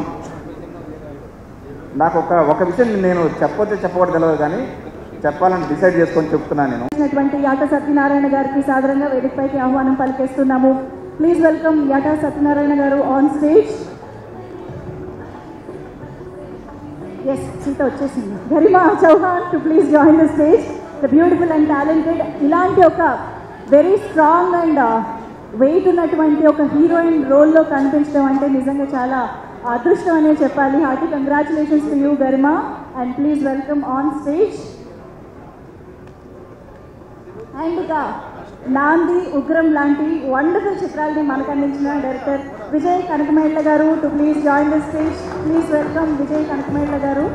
నాకు ఒక ఒక విషయం నేను చెప్పొచ్చే చెప్పకూడదు తెలియదు, కానీ చెప్పాలని డిసైడ్ చేసుకొని చెప్తున్నాను నేను. యాట సత్యనారాయణ గారికి సాధారణంగా వేదికపైకి ఆహ్వానం పలికేస్తున్నాము. ప్లీజ్ వెల్కమ్ యాట సత్యనారాయణ గారు ఆన్ స్టేజ్. ఎస్, సీత వచ్చేసింది. Garima Chauhan to please join the stage. The beautiful and talented, ఇలాంటి ఒక వెరీ స్ట్రాంగ్ అండ్ వెయిట్ ఉన్నటువంటి ఒక హీరోయిన్ రోల్లో కనిపించడం అంటే నిజంగా చాలా అదృష్టం అనే చెప్పాలి. Hearty congratulations to you Garima, and please welcome on stage. And ఇక నాంది, ఉగ్రం లాంటి వండర్ఫుల్ చిత్రాలని మనకు అందించిన డైరెక్టర్ విజయ్ కనకమేండ్ల గారు to please join the stage. Please welcome Vijay Kanakamedala గారు.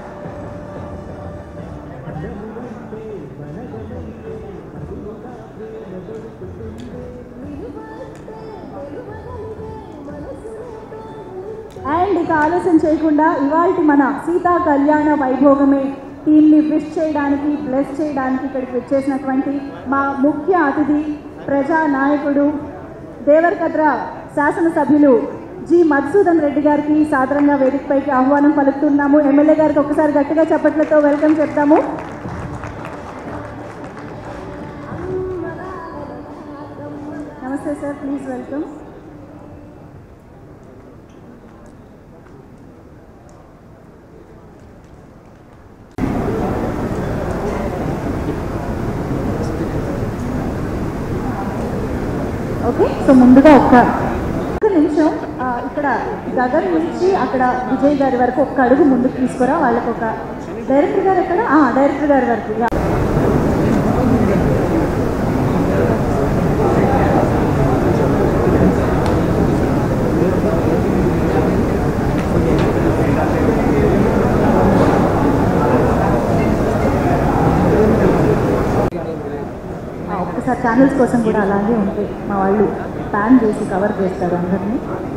అండ్ ఇక ఆలస్యం చేయకుండా ఇవాల్టి మన సీతా కళ్యాణ వైభోగమే టీమ్ని విష్ చేయడానికి, బ్లెస్ చేయడానికి ఇక్కడికి వచ్చేసినటువంటి మా ముఖ్య అతిథి, ప్రజా నాయకుడు, దేవరకద్ర శాసనసభ్యులు జి మధుసూదన్ రెడ్డి గారికి సాదరంగా వేదికపైకి ఆహ్వానం పలుకుతున్నాము. ఎమ్మెల్యే గారికి ఒకసారి గట్టిగా చప్పట్లతో వెల్కమ్ చెప్తాము. నమస్తే sir, please welcome. Okay, so ముందుగా ఒక్క ఒక్క నిమిషం ఇక్కడ గగన్ నుంచి అక్కడ విజయ్ గారి వరకు ఒక్క అడుగు ముందుకు తీసుకురా. వాళ్ళకి ఒక డైరెక్టర్ గారు ఎక్కడ, డైరెక్టర్ గారి వరకు. ఒక్కసారి ఛానల్స్ కోసం కూడా అలాగే ఉంటాయి, మా వాళ్ళు ప్యాన్ చేసి కవర్ చేస్తారు అందరినీ.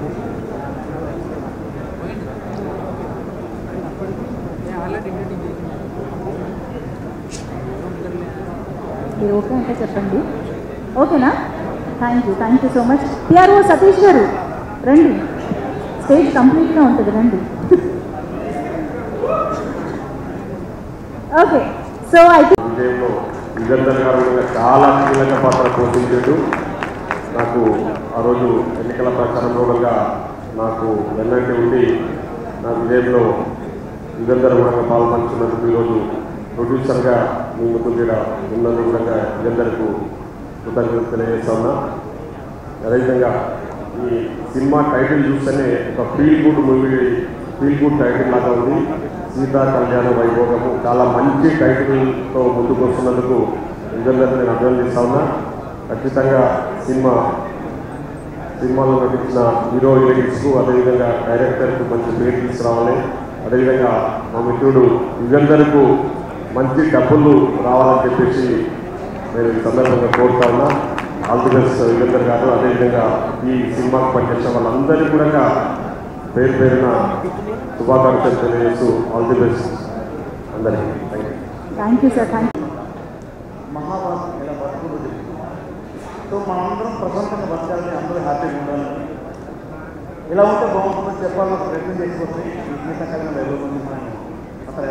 మీరు ఓకే అంటే చెప్పండి. ఓకేనా? Thank you thank you so much. PRO Satish గారు రండి, స్టేజ్ కంప్లీట్గా ఉంటుంది, రండి. ఓకే సో అయితే విజయంలో యుగంధర్ గారు కూడా చాలా కీలక పాత్ర పోషించాడు. నాకు ఆ రోజు ఎన్నికల ప్రచారంలో కూడా నాకు వెన్నంటి ఉండి నా విజయంలో యుగంధర్ కూడా పాల్పంచున్నందుకు ఈరోజు ప్రొడ్యూసర్గా మీ ముందు కూడా ఉన్నందుకు కూడా యుగంధర్కు కృతజ్ఞతలు తెలియజేస్తా ఉన్నా. అదేవిధంగా ఈ సినిమా టైటిల్ చూస్తేనే ఒక feel good movie, feel good title లాగా ఉంది. సీతా కళ్యాణ వైభోగము చాలా మంచి టైటిల్తో ముందుకు వస్తున్నందుకు యుగంధర్ నేను అభినందిస్తా ఉన్నా. ఖచ్చితంగా సినిమా సినిమాలో నటించిన హీరో హీరోయిన్స్కు అదేవిధంగా డైరెక్టర్కు మంచి పేరు తీసుకురావాలి. అదేవిధంగా మా మిత్రుడు యుగంధర్కు మంచి డబ్బులు రావాలని చెప్పేసి నేను ఈ సందర్భంగా కోరుతా ఉన్నా. ఆల్ ది బెస్ట్ యుగంధర్ గారు. అదేవిధంగా ఈ సినిమాకు పనిచేసిన వాళ్ళందరికీ కూడా పేరు పేరున శుభాకాంక్షలు తెలియజేస్తూ ఆల్ ది బెస్ట్ అందరికీ. Thank you. Thank you sir. Thank you. Mahabharatam ఇలా బతుకులు సో మనందరం ప్రశాంతంగా బతకాలని, అందరూ హ్యాపీగా ఉండాలని, ఇలా ఉంటే బాగుంటుందని చెప్పాలని ఒక ప్రయత్నం చేసిపోతే ఈ గీతకాలం వెళ్ళబోతుంది మనం అక్కడ.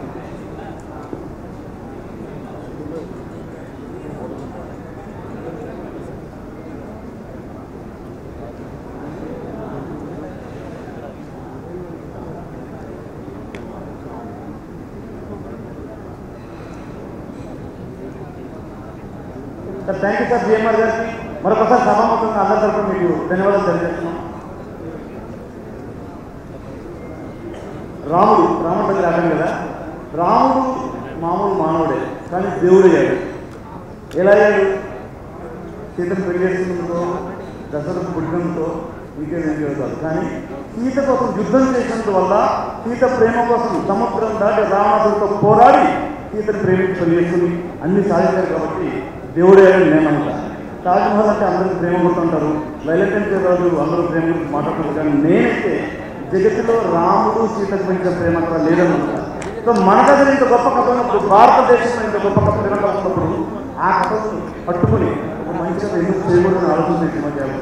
Sir thank you sir GMR గారికి మరొకసారి సభాముఖంగా అందరి తరఫున మీకు ధన్యవాదాలు తెలియజేస్తున్నాం. రాముడు రాముడి దగ్గర ఆడాం కదా, రాముడు మామూలు మానవుడే కానీ దేవుడు అయ్యాడు. ఎలా అయ్యాడు? సీతను పెళ్లి చేసుకున్నందుకో దశరథ పుట్టడంతో ఇంకేం కాదు, కానీ సీత కోసం యుద్ధం చేసినందువల్ల సీత ప్రేమ కోసం సముద్రం దాటి రావణుడితో పోరాడి సీతను ప్రేమించి పెళ్లి చేసుకుని అన్ని సాధించారు కాబట్టి దేవుడే అని నేను అంటా. తాజ్మహల్ అంటే అందరికీ ప్రేమ గుర్తుంటారు, వైలెంటైన్ రోజు అందరూ ప్రేమ గురించి మాట్లాడుతున్నారు, కానీ నేనైతే జగత్తులో రాముడు సీతకు పెంచిన ప్రేమ అక్కడ లేదనుకుంటా. సో మన కథ ఇంత గొప్ప కథ ఉన్నప్పుడు, భారతదేశంలో ఇంత గొప్ప కథ వినకపోతున్నప్పుడు ఆ కథను పట్టుకుని ఒక మంచి కథ ఎందుకు చేయకూడదని ఆలోచించి మధ్య.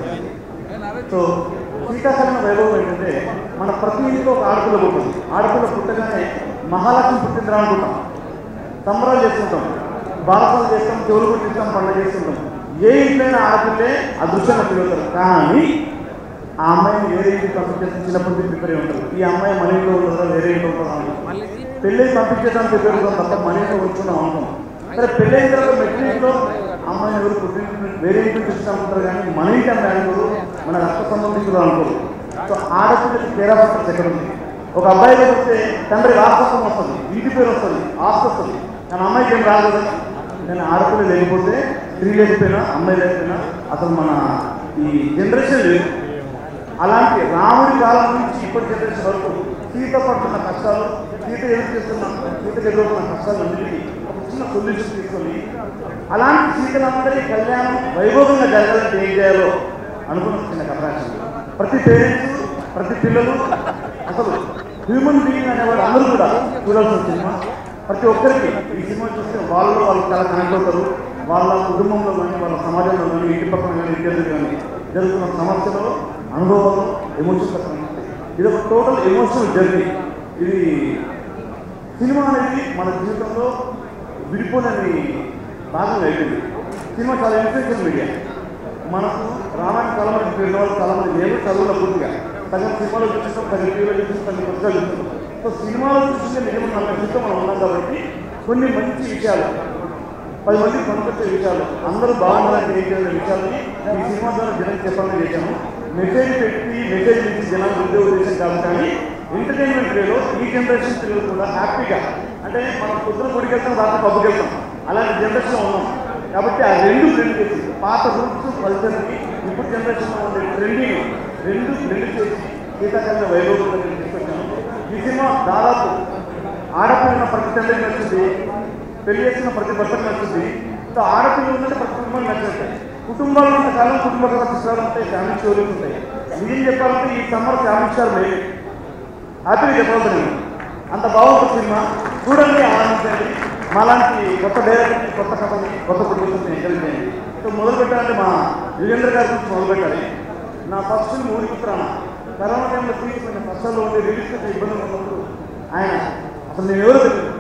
సో సీతాకరణ వైభవం ఏంటంటే మన ప్రతి ఇంట్లో ఒక ఆడపిల్ల పుట్టింది. ఆడపిల్ల పుట్టగానే మహాలక్ష్మి పుట్టిందిరా అనుకుంటాం, సంబరాలు చేసుకుంటాం, బాలసాలు చేస్తాం, చెవులు పుట్టిస్తాం, పండుగ చేసుకుంటాం. ఏ ఇంట్లోనే ఆడపిల్లే అదృష్టంగా పిలుగుతారు. కానీ ఆ అమ్మాయిని వేరే ఇంటికి పంపించేసి చిన్నప్పటి నుంచి ప్రిపేర్ ఉంటారు. ఈ అమ్మాయి మన ఇంట్లో ఉంటుందా వేరే ఇంట్లో ఉంటుందా పెళ్ళి పంపించేదాన్ని ప్రిపేర్ ఉంటాం తప్ప మన ఇంట్లో ఉంచుకున్నాం అనుకోం. సరే పెళ్ళైన తర్వాత మెట్ల ఇంట్లో అమ్మాయిని ఎవరు పుట్టిన వేరే ఇంటికి తీసుకుంటారు, కానీ మన ఇంటి అమ్మాయి అనుకోరు, మన రక్త సంబంధికులు అనుకోరు. సో ఆడపిల్లకి తేడా పత్రం ఎక్కడ ఉంది? ఒక అబ్బాయిలో వస్తే తండ్రి రాష్ట్రం వస్తుంది, ఇంటి పేరు వస్తుంది, ఆస్తి వస్తుంది, కానీ అమ్మాయికి ఏం రాదు కదా. నేను ఆడపిల్ల లేకపోతే, స్త్రీ లేకపోయినా, అమ్మాయి లేకపోయినా అసలు మన ఈ జనరేషన్ లేదు. అలాంటి రాముడి కాలం నుంచి ఇప్పటి జనరేషన్ వరకు సీత పడుతున్న కష్టాలు, సీత ఎదురు చేస్తున్న సీతకు ఎదుర్కొన్న కష్టాలన్నిటికీ ఒక చిన్న సొల్యూషన్ తీసుకొని అలాంటి సీతలందరి కళ్యాణం వైభవంగా జరగాలంటే ఏం చేయాలో అనుకున్న చిన్న కథాంశం. ప్రతి పేరెంట్స్, ప్రతి పిల్లలు, అసలు హ్యూమన్ బీయింగ్ అనేవాడు అందరూ కూడా చూడాల్సిన సినిమా. ప్రతి ఒక్కరికి ఈ సినిమా చూస్తే వాళ్ళు వాళ్ళు చాలా కనెక్ట్ అవుతారు. వాళ్ళ కుటుంబంలో కానీ, వాళ్ళ సమాజంలో కానీ, ఇంటి పక్కన కానీ, ఇంటి కానీ జరుగుతున్న సమస్యలు, అనుభవాలు, ఎమోషన్స్ ఉంటాయి. ఇది ఒక టోటల్ ఎమోషనల్ జర్నీ. ఇది సినిమా అనేది మన జీవితంలో విడిపోలేని భాగంగా అయిపోయింది. సినిమా చాలా ఇన్ఫ్లుయెన్షియల్ మీడియా. మనకు రామాయణ కాలం నుంచి పెరిగిన వాళ్ళు చాలా మంది లేదు చదువుల పూర్తిగా సగం సినిమాలో చూపిస్తాం, సగం టీవీలో చూపిస్తాం, సగం కొత్తగా చూపిస్తాం. సో సినిమాలో చూసిందే నిజం మన జీవితం మనం ఉన్నాం కాబట్టి కొన్ని మంచి విషయాలు, పది మందికి కనుకొచ్చే విషయాలు, అందరూ బాగుండాలని ఏం చేయాలనే విషయాలని ఈ సినిమా ద్వారా జనం చెప్పాలని చేశాము. మెసేజ్ పెట్టి మెసేజ్ ఇచ్చి జనాలు ఉండే ఉద్దేశం కాదు, కానీ ఎంటర్టైన్మెంట్ వేలో ఈ జనరేషన్ పిల్లలు కూడా హ్యాపీగా, అంటే మనం పొద్దున గుడికి వెళ్తాం, రాత్రి పబ్బుకి వెళ్తాం, అలాంటి జనరేషన్లో ఉన్నాం కాబట్టి ఆ రెండు బ్లెండ్ చేసి పాత రూట్స్ కల్చర్ని ఇప్పుడు జనరేషన్లో ఉండే ట్రెండింగ్ రెండు బ్లెండ్ చేసి సీతాకాల వైభవం తీసుకొచ్చాము. ఈ సినిమా దాదాపు ఆడపిల్ల ప్రతి తండ్రికి నచ్చింది, పెళ్లి చేసిన ప్రతి భర్తకు నచ్చింది. సో ఆడపిల్లలు ఉంటే ప్రతి కుటుంబాలు నచ్చినట్టాయి. కుటుంబాలు ఉన్న కాలం కుటుంబ కథ పుస్తకాలు ఉంటాయి, ఫ్యామిలీ స్టోరీస్ ఉంటాయి. నిజం చెప్పాలంటే ఈ సమ్మర్ ఫ్యామిలీ స్టార్ లేదు, హ్యాపీగా చెప్పాలి. అంత బాగుంటుంది సినిమా, చూడండి, ఆనందించండి. మాలాంటి కొత్త డైరెక్టర్ని, కొత్త కథని, కొత్త ప్రొడ్యూసర్ని ఎంకరేజ్ చేయండి. సో మొదలు పెట్టాలంటే మా యుగేంద్ర గారి గురించి మొదలు పెట్టాలి. నా ఫస్ట్ ఫిల్మ్ ఊరిపుత్రాన కరోనా టైంలో తీసుకున్న కష్టాల్లో ఉండే రిలీజ్ ఇబ్బందులు ఉన్నప్పుడు ఆయన అసలు నేను ఎవరు తెలియదు,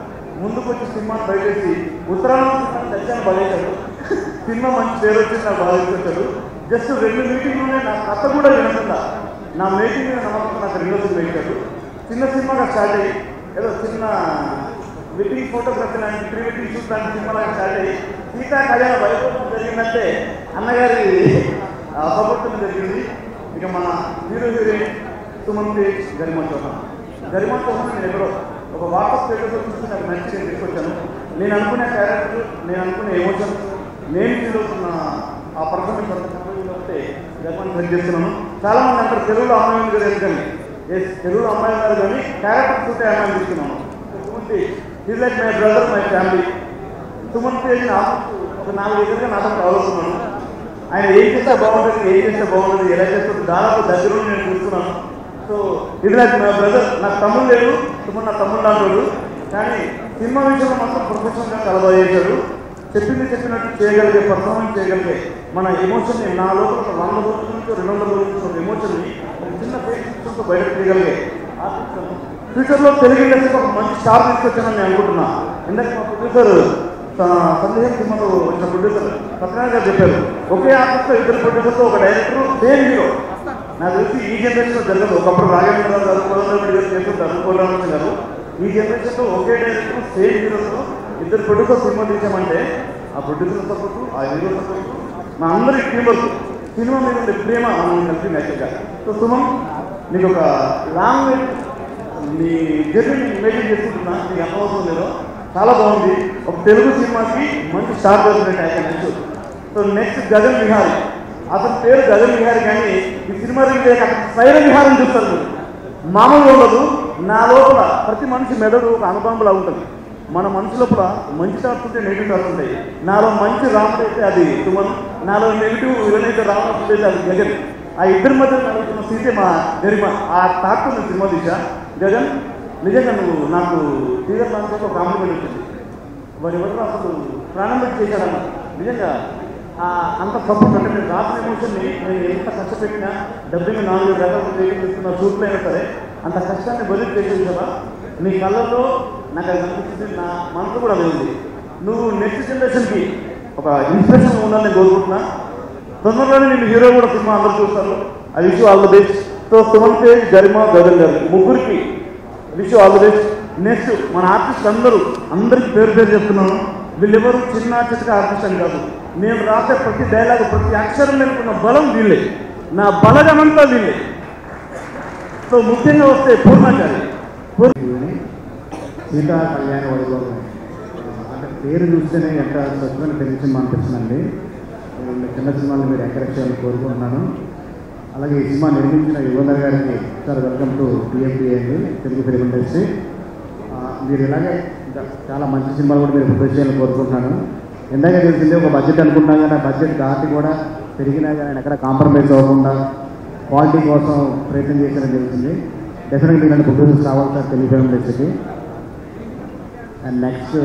ముందుకు వచ్చి సినిమాని బయటేసి ఉత్తరాంధ్ర సినిమాని తెచ్చాను బయటాడు. సినిమా మంచి పేరు వచ్చి నాకు బాగా వచ్చాడు. జస్ట్ రెండు మీటింగ్లోనే నా కథ కూడా వినకుండా నా మీటింగ్ మీద నమ్మకం నాకు రెండు రోజులు వేశాడు. చిన్న సినిమాగా స్టార్ట్ అయ్యి ఏదో చిన్న వెడ్డింగ్ ఫోటోగ్రఫీ లాంటి ప్రీ వెడ్డింగ్ షూట్ లాంటి సినిమాగా స్టార్ట్ అయ్యి సీతా కళ్యాణ వైభవం జరిగిందంటే అన్నగారి సపోర్ట్ జరిగింది. ఇక మన హీరో హీరోయిన్ సుమన్ తేజ్, గరిమా చౌహాన్. గరిమా చౌహాన్ నేను ఎక్కడో ఒక వాట్సాప్ స్టేటస్లో చూసి నాకు నచ్చి నేను తీసుకొచ్చాను. నేను అనుకునే క్యారెక్టర్, నేను అనుకునే ఎమోషన్, నేను ఫీల్ అవుతున్న ఆ పర్ఫార్మెన్స్ వస్తే గరిమాని సెట్ చేస్తున్నాను. చాలా మంది అంటారు తెలుగులో అమ్మాయి గారు ఎందుకండి, ఎస్ తెలుగులో అమ్మాయి గారు కానీ క్యారెక్టర్ చూస్తే అమ్మాయిని తీసుకున్నాను. Suman Tej is like my brother, my family. Suman Tej ఒక నాలుగు ఎదురుగా నాటకం కావాల్స్తున్నాను. ఆయన ఏం చేస్తే బాగుంటుంది, ఏం చేస్తే బాగుంటుంది, ఎలా చేస్తుంది దాదాపు దగ్గర నేను చూస్తున్నాను. సో ఇది లైక్ నా బ్రదర్, నాకు తమ్ముడు లేదు, సుమన్ నా తమ్ముడు లాంటాడు. కానీ సినిమా విషయంలో మాత్రం ప్రొఫెషనల్గా చాలా బాగా చేశాడు. చెప్పింది చెప్పినట్టు చేయగలిగే, పర్ఫార్మెన్స్ చేయగలిగే మన ఎమోషన్ని నా లోపల ఒక వంద రోజుల నుంచి రెండు వందల రోజుల నుంచి ఒక ఎమోషన్ని ఒక చిన్న ఫేస్తో బయటకు తీయగలిగే ఫ్యూచర్లో తెలుగు ఇండస్ట్రీకి ఒక మంచి స్టార్ తీసుకొచ్చానని నేను అనుకుంటున్నా. ఎందుకంటే మా ప్రొడ్యూసర్ సందేహం సినిమాలో వచ్చిన ప్రొడ్యూసర్ సత్యనారాయణ గారు చెప్పారు, ఒకే ఆర్టిస్ట్తో ఇద్దరు ప్రొడ్యూసర్తో ఒక డైరెక్టర్ సేమ్ హీరో. నాకు తెలిసి ఈ జనరేషన్లో జరగదు. ఒకప్పుడు రాజేంద్ర గారు కోదండరామరెడ్డి గారు చేస్తుంటారు, కోదండరామరెడ్డి గారు. ఈ జనరేషన్లో ఒకే డైరెక్టర్ సేమ్ హీరోతో ఇద్దరు ప్రొడ్యూసర్ సినిమా తీసామంటే ఆ ప్రొడ్యూసర్ సపోర్టు, ఆ హీరో సపోర్టు, మా అందరి టీం వర్క్, సినిమా మీద ఉండే ప్రేమ మనం కలిసి యాక్చువల్గా. సో సుమన్, నీకు ఒక లాంగ్ నీ జర్నీ ఇమేజిన్ చేసుకుంటున్నా, నీకు అర్థమవుతుంది లేదో చాలా బాగుంది. ఒక తెలుగు సినిమాకి మంచి స్టార్ దొరికినట్టు actual. So next Gagan Vihari, అతని పేరు గగన్ విహారీ కానీ ఈ సినిమా రిలీజ్ అయ్యాక అతను స్వైర విహారం చూస్తారు మీరు. మామూలుగా ఉండదు. నా లోపల ప్రతి మనిషి మెదడు ఒక అనుభవంలా ఉంటుంది. మన మనసు లోపల మంచి థాట్స్ ఉంటే నెగిటివ్ థాట్స్ ఉంటాయి. నాలో మంచి రాముడు అయితే అది సుమన్, నాలో నెగిటివ్ విలనైతే రాముడు అయితే అది గగన్. ఆ ఇద్దరి మధ్య నడుస్తున్న సీతే మా గరిమ. ఆ థాట్తో నేను సినిమా తీసా. గగన్, నిజంగా నువ్వు నాకు టీజర్ లాంటి ఒక కాంప్లిమెంట్ వచ్చింది. వారి ఎవరు అసలు ప్రాణం పెట్టి చేశాడన్న నిజంగా అంత సపోర్ట్. అంటే నేను రాసిన ఎమోషన్ని నేను ఎంత కష్టపెట్టినా డబ్బింగ్ నాలుగు రకాలు చేస్తున్న షూట్లు అయినా సరే అంత కష్టాన్ని బదిలీ చేసేది కదా. నీ కళ్ళల్లో నాకు అది కనిపిస్తుంది, నా మనసు కూడా అది ఉంది. నువ్వు నెక్స్ట్ జనరేషన్కి ఒక ఇన్స్పిరేషన్ ఉండాలని నేను కోరుకుంటున్నా. తొందరలోనే నేను హీరో కూడా సినిమా అందరూ చూస్తారు. I wish all the best. So Suman Tej, Garima, Gagan గారు ముగ్గురికి wish all the best. Next మన ఆర్టిస్ట్ అందరూ అందరికి పేరు పేరు చెప్తున్నాను. వీళ్ళెవరు చిన్న చిన్న ఆర్టిస్ట్ అని కాదు. నేను రాసే ప్రతి డైలాగ్, ప్రతి అక్షరం వెనుకున్న బలం వీళ్ళే, నా బలగమంతా వీళ్ళే. సో ముఖ్యంగా వస్తే పూర్ణాచారి, సీతా కళ్యాణ వైభవం అంటే పేరు చూస్తేనే ఎంత స్వచ్ఛమైన తెలుగు సినిమా అనిపిస్తుందండి. చిన్న సినిమాలు మీరు ఎంకరేజ్ చేయాలని కోరుకుంటున్నాను. అలాగే ఈ సినిమా నిర్మించిన యువధర్ గారికి సార్ వెల్కమ్ టు టీఎంపీఏ అండి, తెలుగు ఫిలిం ఇండస్ట్రీ. మీరు ఇలాగే ఇంకా చాలా మంచి సినిమాలు కూడా మీరు ప్రొడ్యూస్ చేయాలని కోరుకుంటున్నాను. ఇందాక తెలిసిందే ఒక బడ్జెట్ అనుకున్నా కానీ ఆ బడ్జెట్ దాటి కూడా పెరిగినా కానీ ఎక్కడ కాంప్రమైజ్ అవ్వకుండా క్వాలిటీ కోసం ప్రయత్నం చేశారని తెలిసింది. డెఫినెట్గా ఇలాంటి ప్రొడ్యూసర్స్ కావాలి సార్ తెలుగు ఫిలిం ఇండస్ట్రీకి. And next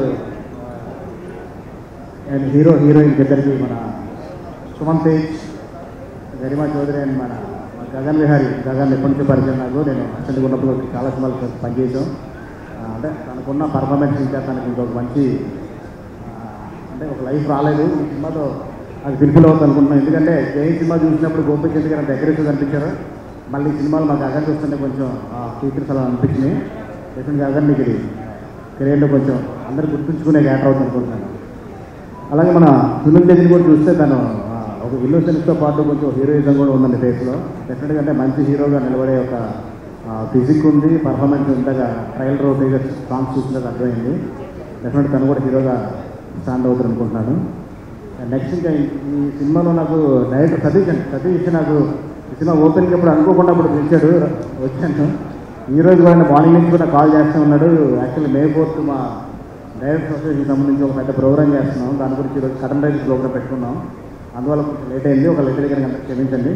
and hero heroine ఇద్దరికి మన సుమన్ తేజ్, గరిమా చౌదరి అండ్ మన గగన్ విహారీ. గగన్ ఎప్పటి నుంచి పరిచయం నాకు, నేను అసిస్టెంట్గా ఉన్నప్పుడు చాలా సినిమాలు పనిచేసాం. అంటే తనకున్న పర్ఫార్మెన్స్ ఇంకా తనకి ఇంకొక మంచి అంటే ఒక లైఫ్ రాలేదు. ఈ సినిమాతో అది ఫిల్ఫిల్ అవుతుంది అనుకుంటున్నాను. ఎందుకంటే జైన్ సినిమా చూసినప్పుడు గోపిచంద్ గారు అంత అగ్రెసివ్గా అనిపించారు. మళ్ళీ ఈ సినిమాలు మాకు గగన్ చూస్తుంటే కొంచెం ఫీచర్స్ అలా అనిపించినాయి. డెఫినెట్గా గగన్ మీకు ఇది కెరీర్లో కొంచెం అందరూ గుర్తుంచుకునే క్యారెక్టర్ అవుతుంది అనుకుంటున్నాను. అలాగే మన సునీల్ దగ్గర కూడా చూస్తే తను ఒక ఇన్నోసెన్స్తో పాటు కొంచెం హీరోయిజం కూడా ఉందండి ఫేస్లో. డెఫినెట్గా అంటే మంచి హీరోగా నిలబడే ఒక ఫిజిక్ ఉంది, పర్ఫార్మెన్స్ ఉండగా ట్రయల్ రో పేజెస్ సాంగ్స్ చూసినాక అర్థమైంది. డెఫినెట్గా తను కూడా హీరోగా స్టాండ్ అవుతారు అనుకుంటున్నాను. నెక్స్ట్ ఇంకా ఈ సినిమాలో నాకు డైరెక్టర్ సతీష్ అండి, సతీష్ నాకు ఈ సినిమా ఓపెనింగ్ ఎప్పుడు అనుకోకుండా అప్పుడు పిలిచాడు, వచ్చాను. ఈరోజు కూడా మార్నింగ్ నుంచి కూడా కాల్ చేస్తూ ఉన్నాడు. యాక్చువల్లీ మే ఫోర్త్ మా డైరెక్టర్ అసోసియేషన్ సంబంధించి ఒక పెద్ద ప్రోగ్రామ్ చేస్తున్నాం. దాని గురించి ఈరోజు కటన్ రైజ్ ప్రోగ్రామ్ పెట్టుకున్నాం. అందువల్ల కొంచెం లేట్ అయింది. ఒక లెటర్ దగ్గర అంతా క్షమించండి.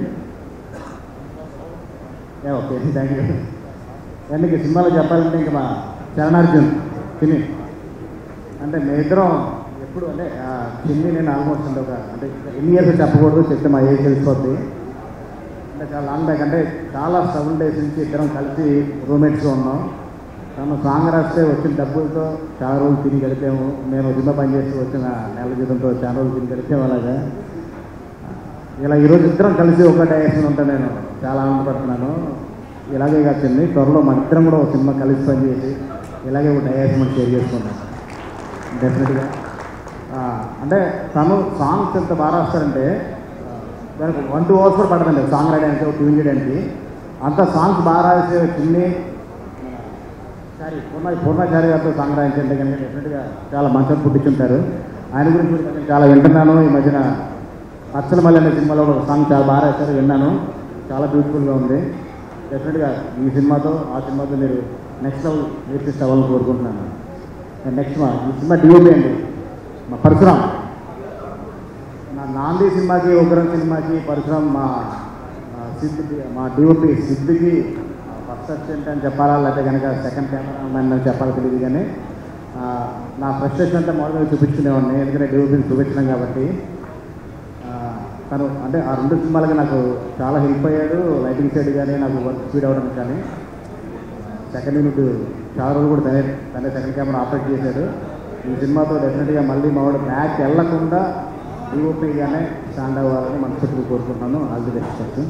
Okay, thank you. అండ్ ఈ సినిమాలో చెప్పాలంటే ఇంకా మా చరణార్జున్ చిన్ని అంటే మీ ఇద్దరం ఎప్పుడు అంటే చిన్ని నేను ఆల్మోస్ట్ అంటే ఒక అంటే ఎన్ని ఇయర్స్ చెప్పకూడదు, చెప్తే మా ఏజ్ తెలిసిపోద్ది. అంటే చాలా లాంగ్ బ్యాక్ అంటే చాలా సెవెన్ డేస్ నుంచి ఇద్దరం కలిసి రూమ్మేట్స్గా ఉన్నాం. తను సాంగ్ రాస్తే వచ్చిన డబ్బులతో చాలా రోజులు తిని గడిపాము. మేము సినిమా పనిచేస్తూ వచ్చిన నెల జీతంతో చాలా రోజులు తిని గడిపాము. అలాగా ఇలా ఈరోజు ఇద్దరం కలిసి ఒక డైరెక్షన్ ఉంటే నేను చాలా ఆనందపడుతున్నాను. ఇలాగే కాదండి, త్వరలో మన ఇద్దరం కూడా ఒక సినిమా కలిసి పనిచేసి ఇలాగే ఒక డైరెక్షన్ షేర్ చేసుకుంటాం డెఫినెట్గా. అంటే తను సాంగ్స్ ఎంత బాగా రాస్తారంటే దానికి వన్ టూ అవర్స్ కూడా పడదండి సాంగ్ రాయడానికి, ఒక ట్యూన్ చేయడానికి. అంత సాంగ్స్ బాగా రాసే చిన్ని సారీ పూర్ణ పూర్ణాచారి గారితో సాంగ్ రాయించంటే కనుక డెఫినెట్గా చాలా మంచిగా పుట్టించుంటారు. ఆయన గురించి కూడా నేను చాలా వింటున్నాను. ఈ మధ్యన అచ్చల మల్లి అనే సినిమాలో ఒక సాంగ్ చాలా బాగా రాశారు, విన్నాను. చాలా బ్యూటిఫుల్గా ఉంది. డెఫినెట్గా ఈ సినిమాతో ఆ సినిమాతో మీరు నెక్స్ట్ లెవెల్ రీచ్ అవ్వాలని కోరుకుంటున్నాను. నెక్స్ట్ మా ఈ సినిమా డిఓపి అండి మా పరశురామ్. నా నాంది సినిమాకి ఉగ్రం సినిమాకి పరశురామ్ మా సిద్ధికి మా డిఓపి సిద్ధికి ఫస్ట్ అసిస్టెంట్ అని చెప్పాలా లేకపోతే కనుక సెకండ్ కెమెరామెన్ అని చెప్పాలో తెలియదు. కానీ నా ఫ్రస్ట్రేషన్ అంతా మామూలుగా చూపించుకునేవాడిని, ఎందుకంటే డిఓపిని చూపించినాం కాబట్టి. తను అంటే ఆ రెండు సినిమాలకి నాకు చాలా హెల్ప్ అయ్యాడు. లైటింగ్ సైడ్ కానీ నాకు వర్క్ స్పీడ్ అవ్వడం కానీ. సెకండ్ యూనిట్ చాలా రోజులు కూడా తనే తనే సెకండ్ కెమెరా ఆపరేట్ చేశాడు. ఈ సినిమాతో డెఫినెట్గా మళ్ళీ మా వాడు బ్యాక్ వెళ్లకుండా డిఓపిగానే స్టాండ్ అవ్వాలని మనస్ఫూర్తిగా కోరుకుంటున్నాను. All the best first.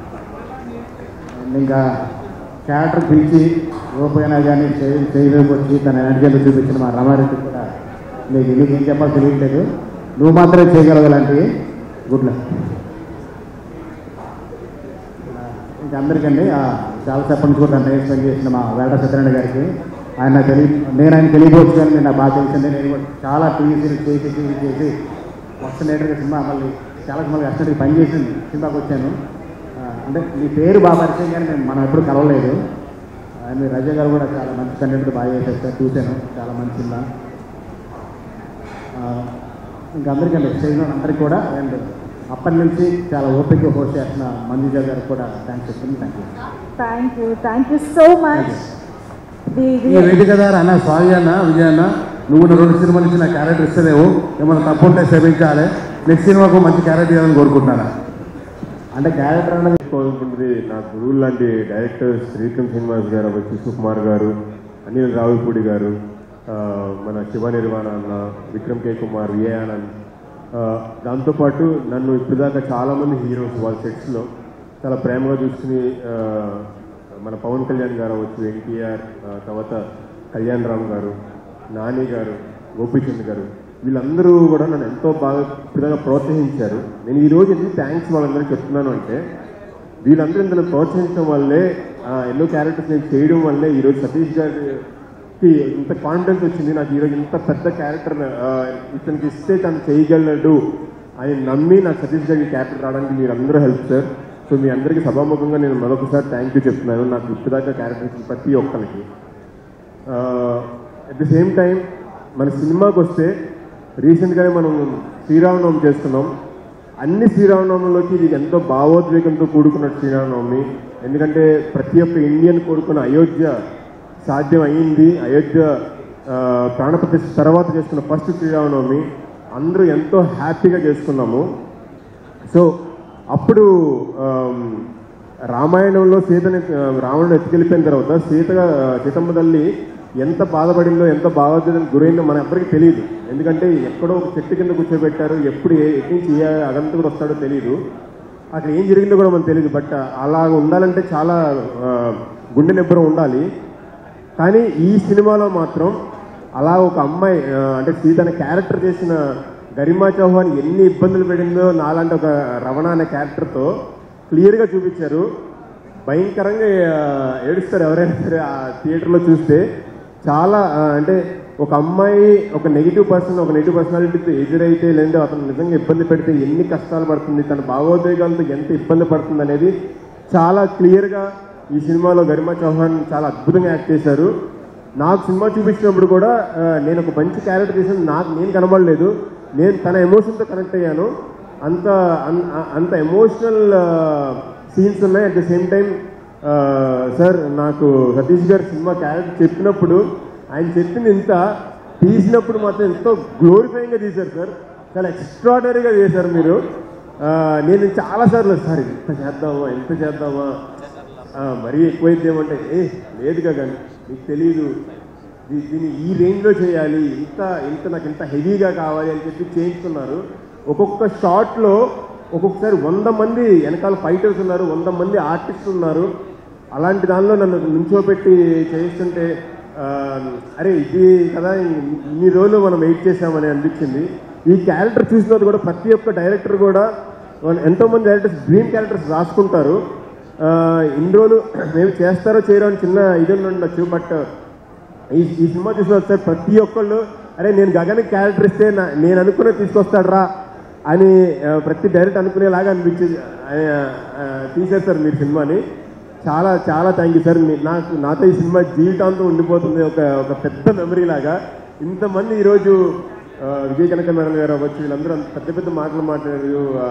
ఇంకా క్యారెక్టర్ పిలిచి ఓపోయినా కానీ చేయలేక వచ్చి తన ఎనర్జీలో చూపించిన మా రామారెడ్డి కూడా నీకు నీకు ఏం చెప్పాలో తెలియట్లేదు, నువ్వు మాత్రమే చేయగలవు ఇలాంటివి. Good luck. ఇంకా అందరికండి చాలా చెప్పండి కూడా నన్ను ఎక్స్ప్లెయిన్ చేసిన మా వేట సత్యనారాయణ గారికి. ఆయన తెలియ నేను ఆయన తెలియవచ్చు కానీ నాకు బాగా తెలిసిందే. నేను కూడా చాలా టీవీ సీరీస్ చేసి టీవీ చేసి మొత్తం నేటర్గా సినిమా మళ్ళీ చాలా సినిమాలు కష్టపడి పనిచేసి సినిమాకి వచ్చాను. అంటే మీ పేరు బాగా పరిచయం కానీ నేను మనం ఎప్పుడు కలవలేదు. మీ రజయ్ గారు కూడా చాలా మంచి కంటెంట్ బాగా చేసేస్తారు, చూశాను. చాలా మంచి సినిమా. ఇంకా అందరికండి స్టేజ్ అందరికీ కూడా అండ్ అప్పటి నుంచి చాలా ఓపిక హోస్ట్ చేస్తున్న మంజుజ గారికి కూడా థ్యాంక్స్ చెప్తుంది. Thank you thank you thank you so much. ఈ వేదిక ద్వారా అన్న స్వామి అన్న విజయ్ అన్న నువ్వు రెండు సినిమాల నుంచి నా క్యారెక్టర్ ఇస్తలేవు, ఏమైనా తప్పు ఉంటే శ్రమించాలి. నెక్స్ట్ సినిమాకు మంచి క్యారెక్టర్ ఇవ్వాలని కోరుకుంటున్నాను. అంటే క్యారెక్టర్ అనేది కోరుకుంటుంది నా గురువులు లాంటి డైరెక్టర్ శ్రీకాంత్ శ్రీనివాస్ గారు, సుకుమార్ గారు, అనిల్ రావిపూడి గారు, మన శివ నిర్వాణ అన్న, విక్రమ్ కే కుమార్, విఏ ఆనంద్. దాంతోపాటు నన్ను ఇప్పటిదాకా చాలామంది హీరోస్ వాళ్ళ సెట్స్లో చాలా ప్రేమగా చూసుకుని మన పవన్ కళ్యాణ్ గారు అవ్వచ్చు, ఎన్టీఆర్, తర్వాత కళ్యాణ్ రామ్ గారు, నాని గారు, గోపీచంద్ గారు, వీళ్ళందరూ కూడా నన్ను ఎంతో బాగా ఇప్పటిదాకా ప్రోత్సహించారు. నేను ఈరోజు ఎందుకు థ్యాంక్స్ వాళ్ళందరికీ చెప్తున్నాను అంటే వీళ్ళందరూ ఇందులో ప్రోత్సహించడం వల్లే ఎన్నో క్యారెక్టర్స్ నేను చేయడం వల్లే ఈరోజు సతీష్ గారికి ఇంత కాన్ఫిడెన్స్ వచ్చింది. నాకు ఈరోజు ఇంత పెద్ద క్యారెక్టర్ ఇతనికి ఇస్తే తను చేయగలడు అని నమ్మి నాకు సతీష్ గారికి క్యారెక్టర్ రావడానికి మీరు అందరూ హెల్ప్ సార్. సో మీ అందరికీ సభాముఖంగా నేను మరొకసారి థ్యాంక్ యూ చెప్తున్నాను నాకు ఇప్పటిదాకా క్యారెక్టర్ ఇచ్చిన ప్రతి ఒక్కరికి. అట్ ది సేమ్ టైం మన సినిమాకి వస్తే రీసెంట్గానే మనం శ్రీరామనవమి చేస్తున్నాం. అన్ని శ్రీరామనవమిలోకి ఇది ఎంతో భావోద్వేగంతో కూడుకున్న శ్రీరామనవమి. ఎందుకంటే ప్రతి ఒక్క ఇండియన్ కోరుకున్న అయోధ్య సాధ్యం అయ్యింది. అయోధ్య ప్రాణప్రతిష్ఠ తర్వాత చేసుకున్న ఫస్ట్ శ్రీరామనవమి అందరూ ఎంతో హ్యాపీగా చేసుకున్నాము. సో అప్పుడు రామాయణంలో సీతని రావణుడు ఎత్తుకెళ్ళిపోయిన తర్వాత సీతగా సీతమ్మ తల్లి ఎంత బాధపడిందో ఎంత భావోద్వేగానికి గురైందో మన ఎవ్వరికి తెలియదు. ఎందుకంటే ఎక్కడో ఒక చెట్టు కింద కూర్చోబెట్టారు, ఎప్పుడు ఏ ఎటు నుంచి ఏ అగంతకుడు వస్తాడో తెలియదు, అక్కడ ఏం జరిగిందో కూడా మనకు తెలియదు. బట్ అలా ఉండాలంటే చాలా గుండె నిబ్బరం ఉండాలి. కానీ ఈ సినిమాలో మాత్రం అలా ఒక అమ్మాయి అంటే సీత అనే క్యారెక్టర్ చేసిన గరిమా చౌహాన్ ఎన్ని ఇబ్బందులు పడిందో నాలాంటి ఒక రవణ అనే క్యారెక్టర్తో క్లియర్గా చూపించారు. భయంకరంగా ఏడుస్తారు ఎవరైనా సరే ఆ థియేటర్లో చూస్తే. చాలా అంటే ఒక అమ్మాయి ఒక నెగిటివ్ పర్సన్ ఒక నెగిటివ్ పర్సనాలిటీతో ఎదురైతే లేదంటే అతను నిజంగా ఇబ్బంది పెడితే ఎన్ని కష్టాలు పడుతుంది, తన భావోద్వేగాలతో ఎంత ఇబ్బంది పడుతుంది అనేది చాలా క్లియర్గా ఈ సినిమాలో గరిమా చౌహాన్ చాలా అద్భుతంగా యాక్ట్ చేశారు. నాకు సినిమా చూపించినప్పుడు కూడా నేను ఒక మంచి క్యారెక్టర్ చేసిన నాకు నేను కనబడలేదు, నేను తన ఎమోషన్తో కనెక్ట్ అయ్యాను. అంత అంత ఎమోషనల్ సీన్స్ ఉన్నాయి. At the same time sir నాకు సతీష్ గారు సినిమా క్యారెక్టర్ చెప్పినప్పుడు ఆయన చెప్పింది ఇంత తీసినప్పుడు మాత్రం ఎంతో గ్లోరిఫైయింగ్గా తీశారు సార్. చాలా ఎక్స్ట్రాడనరీగా చేశారు మీరు. నేను చాలాసార్లు సార్ ఎంత చేద్దామా ఎంత చేద్దామా మరీ ఎక్కువైతే ఏమంటే ఏ లేదుగా కానీ మీకు తెలియదు దీ- దీన్ని ఈ రేంజ్లో చేయాలి, ఇంత ఇంత నాకు ఇంత హెవీగా కావాలి అని చెప్పి చేయించుకున్నారు. ఒక్కొక్క షాట్లో ఒక్కొక్కసారి వంద మంది వెనకాల ఫైటర్స్ ఉన్నారు, వంద మంది ఆర్టిస్టులు ఉన్నారు. అలాంటి దానిలో నన్ను నుంచోబెట్టి చేయిస్తుంటే ఆ, అరే ఇది కదా ఇన్ని రోజులు మనం వెయిట్ చేసామని అనిపించింది. ఈ క్యారెక్టర్ చూసినది కూడా ప్రతి ఒక్క డైరెక్టర్ కూడా ఎంతోమంది డైరెక్టర్స్ డ్రీమ్ క్యారెక్టర్స్ రాసుకుంటారు. ఆ, ఇన్ని రోజులు మేము చేస్తారో చేయరో అని చిన్న ఇది ఉండొచ్చు. బట్ ఈ ఈ సినిమా చూసిన సార్ ప్రతి ఒక్కళ్ళు అరే నేను గగన్కి క్యారెక్టర్ ఇస్తే నా నేను అనుకునే తీసుకొస్తాడరా అని ఆ, ప్రతి డైరెక్ట్ అనుకునేలాగా అనిపించింది. తీశారు సార్ మీరు సినిమాని. చాలా చాలా థ్యాంక్ యూ సార్. మీ- నాకు నాతో ఈ సినిమా జీవితాంతం ఉండిపోతుంది, ఒక ఒక పెద్ద మెమరీ లాగా. ఇంతమంది ఈరోజు ఆ, విజయ్ కనక మేడం గారు అవ్వచ్చు, వీళ్ళందరూ అంత పెద్ద పెద్ద మాటలు మాట్లాడారు. ఆ,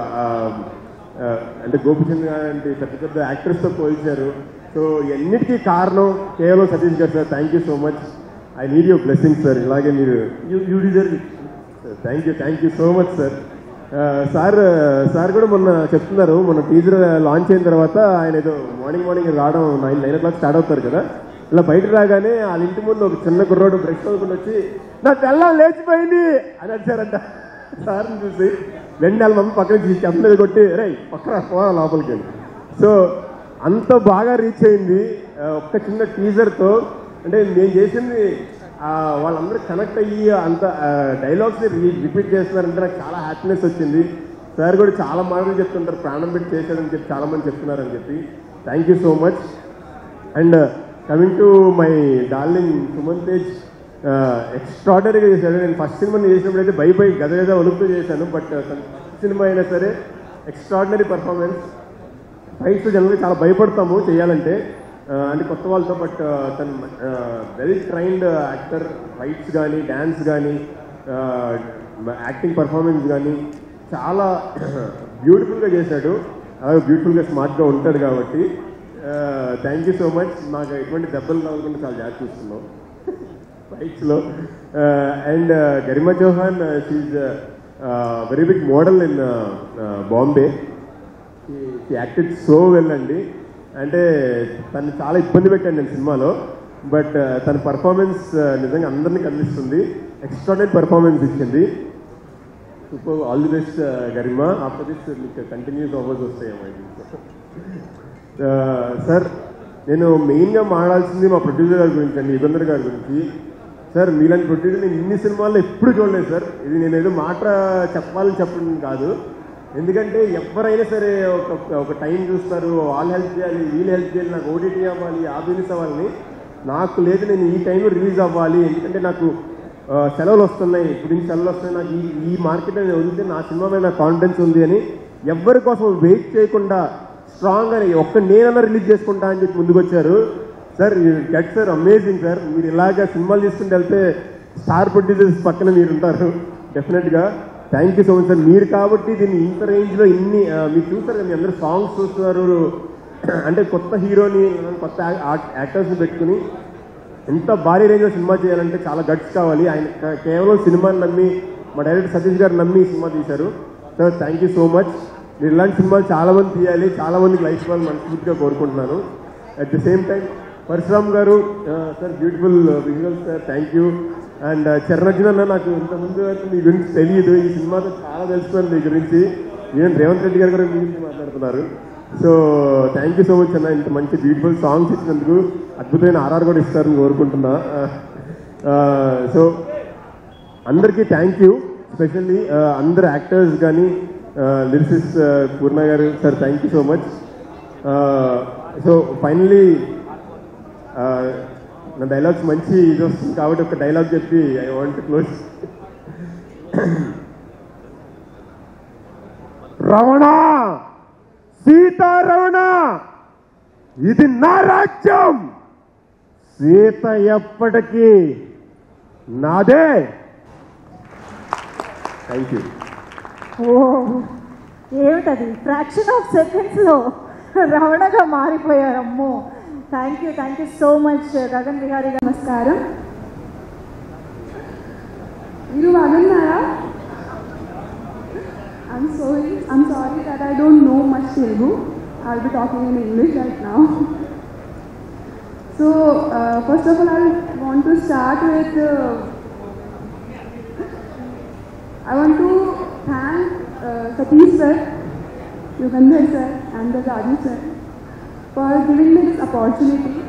ఆ, అంటే గోపిచంద్ గారు అంటే పెద్ద పెద్ద యాక్టర్స్తో పోల్చారు. సో ఇవన్నిటికీ కారణం కేవలం సతీష్ గారు sir. Thank you so much. I need your blessing sir. ఇలాగే మీరు you you deserve it. Thank you thank you so much sir. Sir sir కూడా మొన్న చెప్తున్నారు, మొన్న టీజర్ లాంచ్ అయిన తర్వాత ఆయన ఏదో మార్నింగ్ మార్నింగ్ రావడం nine nine o'clock start అవుతారు కదా, ఇలా బయటకు రాగానే వాళ్ళ ఇంటి ముందు ఒక చిన్న కుర్రోడు బ్రష్ చదువుకుని వచ్చి నా తెల్లం లేచిపోయింది అని వచ్చారంట. సార్ని చూసి రెండు నెలల మమ్మీ పక్కన చెప్పలేదు కొట్టి రే పక్కన పోదా లోపలికి వెళ్ళి. సో అంత బాగా రీచ్ అయింది ఒక్క చిన్న టీజర్తో. అంటే నేను చేసింది వాళ్ళందరూ కనెక్ట్ అయ్యి అంత డైలాగ్స్ని రిపీట్ చేస్తున్నారంటే నాకు చాలా హ్యాపీనెస్ వచ్చింది. సార్ కూడా చాలా మాటలు చెప్తుంటారు, ప్రాణం పెట్టి చేశారని చెప్పి చాలా మంది చెప్తున్నారని చెప్పి. Thank you so much. And coming to my darling Suman Tej, ఎక్స్ట్రాడనరీగా చేశాడు. నేను ఫస్ట్ సినిమాని చేసినప్పుడు అయితే బై బై గద గద ఒలుపుతూ చేశాను. బట్ సినిమా అయినా సరే ఎక్స్ట్రాడనరీ పర్ఫార్మెన్స్. ఫైట్స్ జనరల్గా చాలా భయపడతాము చేయాలంటే అంటే కొత్త వాళ్ళతో. బట్ తను వెల్ ట్రైన్డ్ యాక్టర్. ఫైట్స్ కానీ డ్యాన్స్ కానీ యాక్టింగ్ పర్ఫార్మెన్స్ కానీ చాలా బ్యూటిఫుల్గా చేశాడు. అలాగే బ్యూటిఫుల్గా స్మార్ట్గా ఉంటాడు కాబట్టి థ్యాంక్ యూ సో మచ్. నాకు ఎటువంటి దెబ్బలు కావాలకుండా చాలా జాగ్రత్త చూస్తున్నాం ఫైట్స్లో. And Garima Chauhan, she's very big model in Bombay. She acted so well అండి. అంటే తను చాలా ఇబ్బంది పెట్టాను నేను సినిమాలో. బట్ తన పర్ఫార్మెన్స్ నిజంగా అందరినీ కనిపిస్తుంది. ఎక్స్ట్రాడనరీ పర్ఫార్మెన్స్ ఇచ్చింది. Super. All the best Garima. After this మీకు కంటిన్యూస్ ఆఫర్స్ వస్తాయేమో. సార్ నేను మెయిన్గా మాట్లాడాల్సింది మా ప్రొడ్యూసర్ గారి గురించి అండి, యుగంధర్ గారి గురించి. సార్ మీలాంటి ప్రొడ్యూసర్ నేను ఇన్ని సినిమాల్లో ఎప్పుడు చూడలేదు సార్. ఇది నేను ఏదో మాట చెప్పాలని చెప్పడం కాదు. ఎందుకంటే ఎవరైనా సరే ఒక ఒక టైం చూస్తారు, వాళ్ళు హెల్ప్ చేయాలి, వీళ్ళు హెల్ప్ చేయాలి, నాకు ఓటీటీ అవ్వాలి, ఆ బిజినెస్ అవ్వాలని. నాకు లేదు, నేను ఈ టైంలో రిలీజ్ అవ్వాలి. ఎందుకంటే నాకు సెలవులు వస్తున్నాయి, ఇప్పుడు నుంచి సెలవులు వస్తున్నాయి, నాకు ఈ ఈ మార్కెట్ అనేది వదిలితే నా సినిమా మీద నాకు కాన్ఫిడెన్స్ ఉంది అని ఎవరి కోసం వెయిట్ చేయకుండా స్ట్రాంగ్ అని ఒక్క నేనన్నా రిలీజ్ చేసుకుంటా అని చెప్పి ముందుకు వచ్చారు. Sir get sir amazing sir. మీరు ఇలాగ సినిమాలు తీసుకుంటూ వెళ్తే స్టార్ ప్రొడ్యూసర్స్ పక్కన మీరు ఉంటారు డెఫినెట్గా. Thank you so much sir. మీరు కాబట్టి దీన్ని ఇంత రేంజ్లో ఇన్ని మీరు చూస్తారు కదా, మీ అందరూ సాంగ్స్ చూస్తున్నారు. అంటే కొత్త హీరోని కొత్త యాక్టర్స్ని పెట్టుకుని ఎంత భారీ రేంజ్లో సినిమా చేయాలంటే చాలా గట్స్ కావాలి. ఆయన కేవలం సినిమాని నమ్మి మా డైరెక్టర్ సతీష్ గారు నమ్మి ఈ సినిమా తీశారు. Sir thank you so much. మీరు ఇలాంటి సినిమాలు చాలా మంది తీయాలి, చాలా మందికి లైఫ్ ఇవ్వాలని మనస్ఫూర్తిగా కోరుకుంటున్నాను. At the same time Parashuram గారు sir, beautiful visuals sir, thank you. And చరణజ్జన్ అన్న, నాకు ఇంతకుముందు మీ గురించి తెలియదు, ఈ సినిమాతో చాలా తెలుసుకున్నాను మీ గురించి. ఈవెన్ రేవంత్ రెడ్డి గారు కూడా మీ గురించి మాట్లాడుతున్నారు. So thank you so much అన్న. ఇంత మంచి బ్యూటిఫుల్ సాంగ్స్ ఇచ్చినందుకు. అద్భుతమైన ఆర్ఆర్ కూడా ఇస్తారని కోరుకుంటున్నా. సో అందరికీ థ్యాంక్ యూ. స్పెషల్లీ అందరు యాక్టర్స్ కానీ లిరిసిస్ట్ పూర్ణ గారు sir, thank you so much. So finally నా డైలాగ్స్ మంచి ఇది వస్తుంది కాబట్టి ఒక డైలాగ్ చెప్పి I want to close. Ramana, Sitaramana, ఇది నా రాజ్యం, సీత ఎప్పటికీ నాదే. Thank you. ఓ ఏమిటది, ఫ్రాక్షన్ ఆఫ్ సెకండ్స్లో రమణగా మారిపోయారు. అమ్మో, thank you thank you so much Gagan Vihari గారు. నమస్కారం. మీరు బాగున్నారా? I'm sorry, I'm sorry that I don't know much Telugu. I'll be talking in English right now. So, uh, first of all, I want to start with, uh, I want to thank uh, Satish sir, Yugandhar sir and the Raju sir for giving me this opportunity.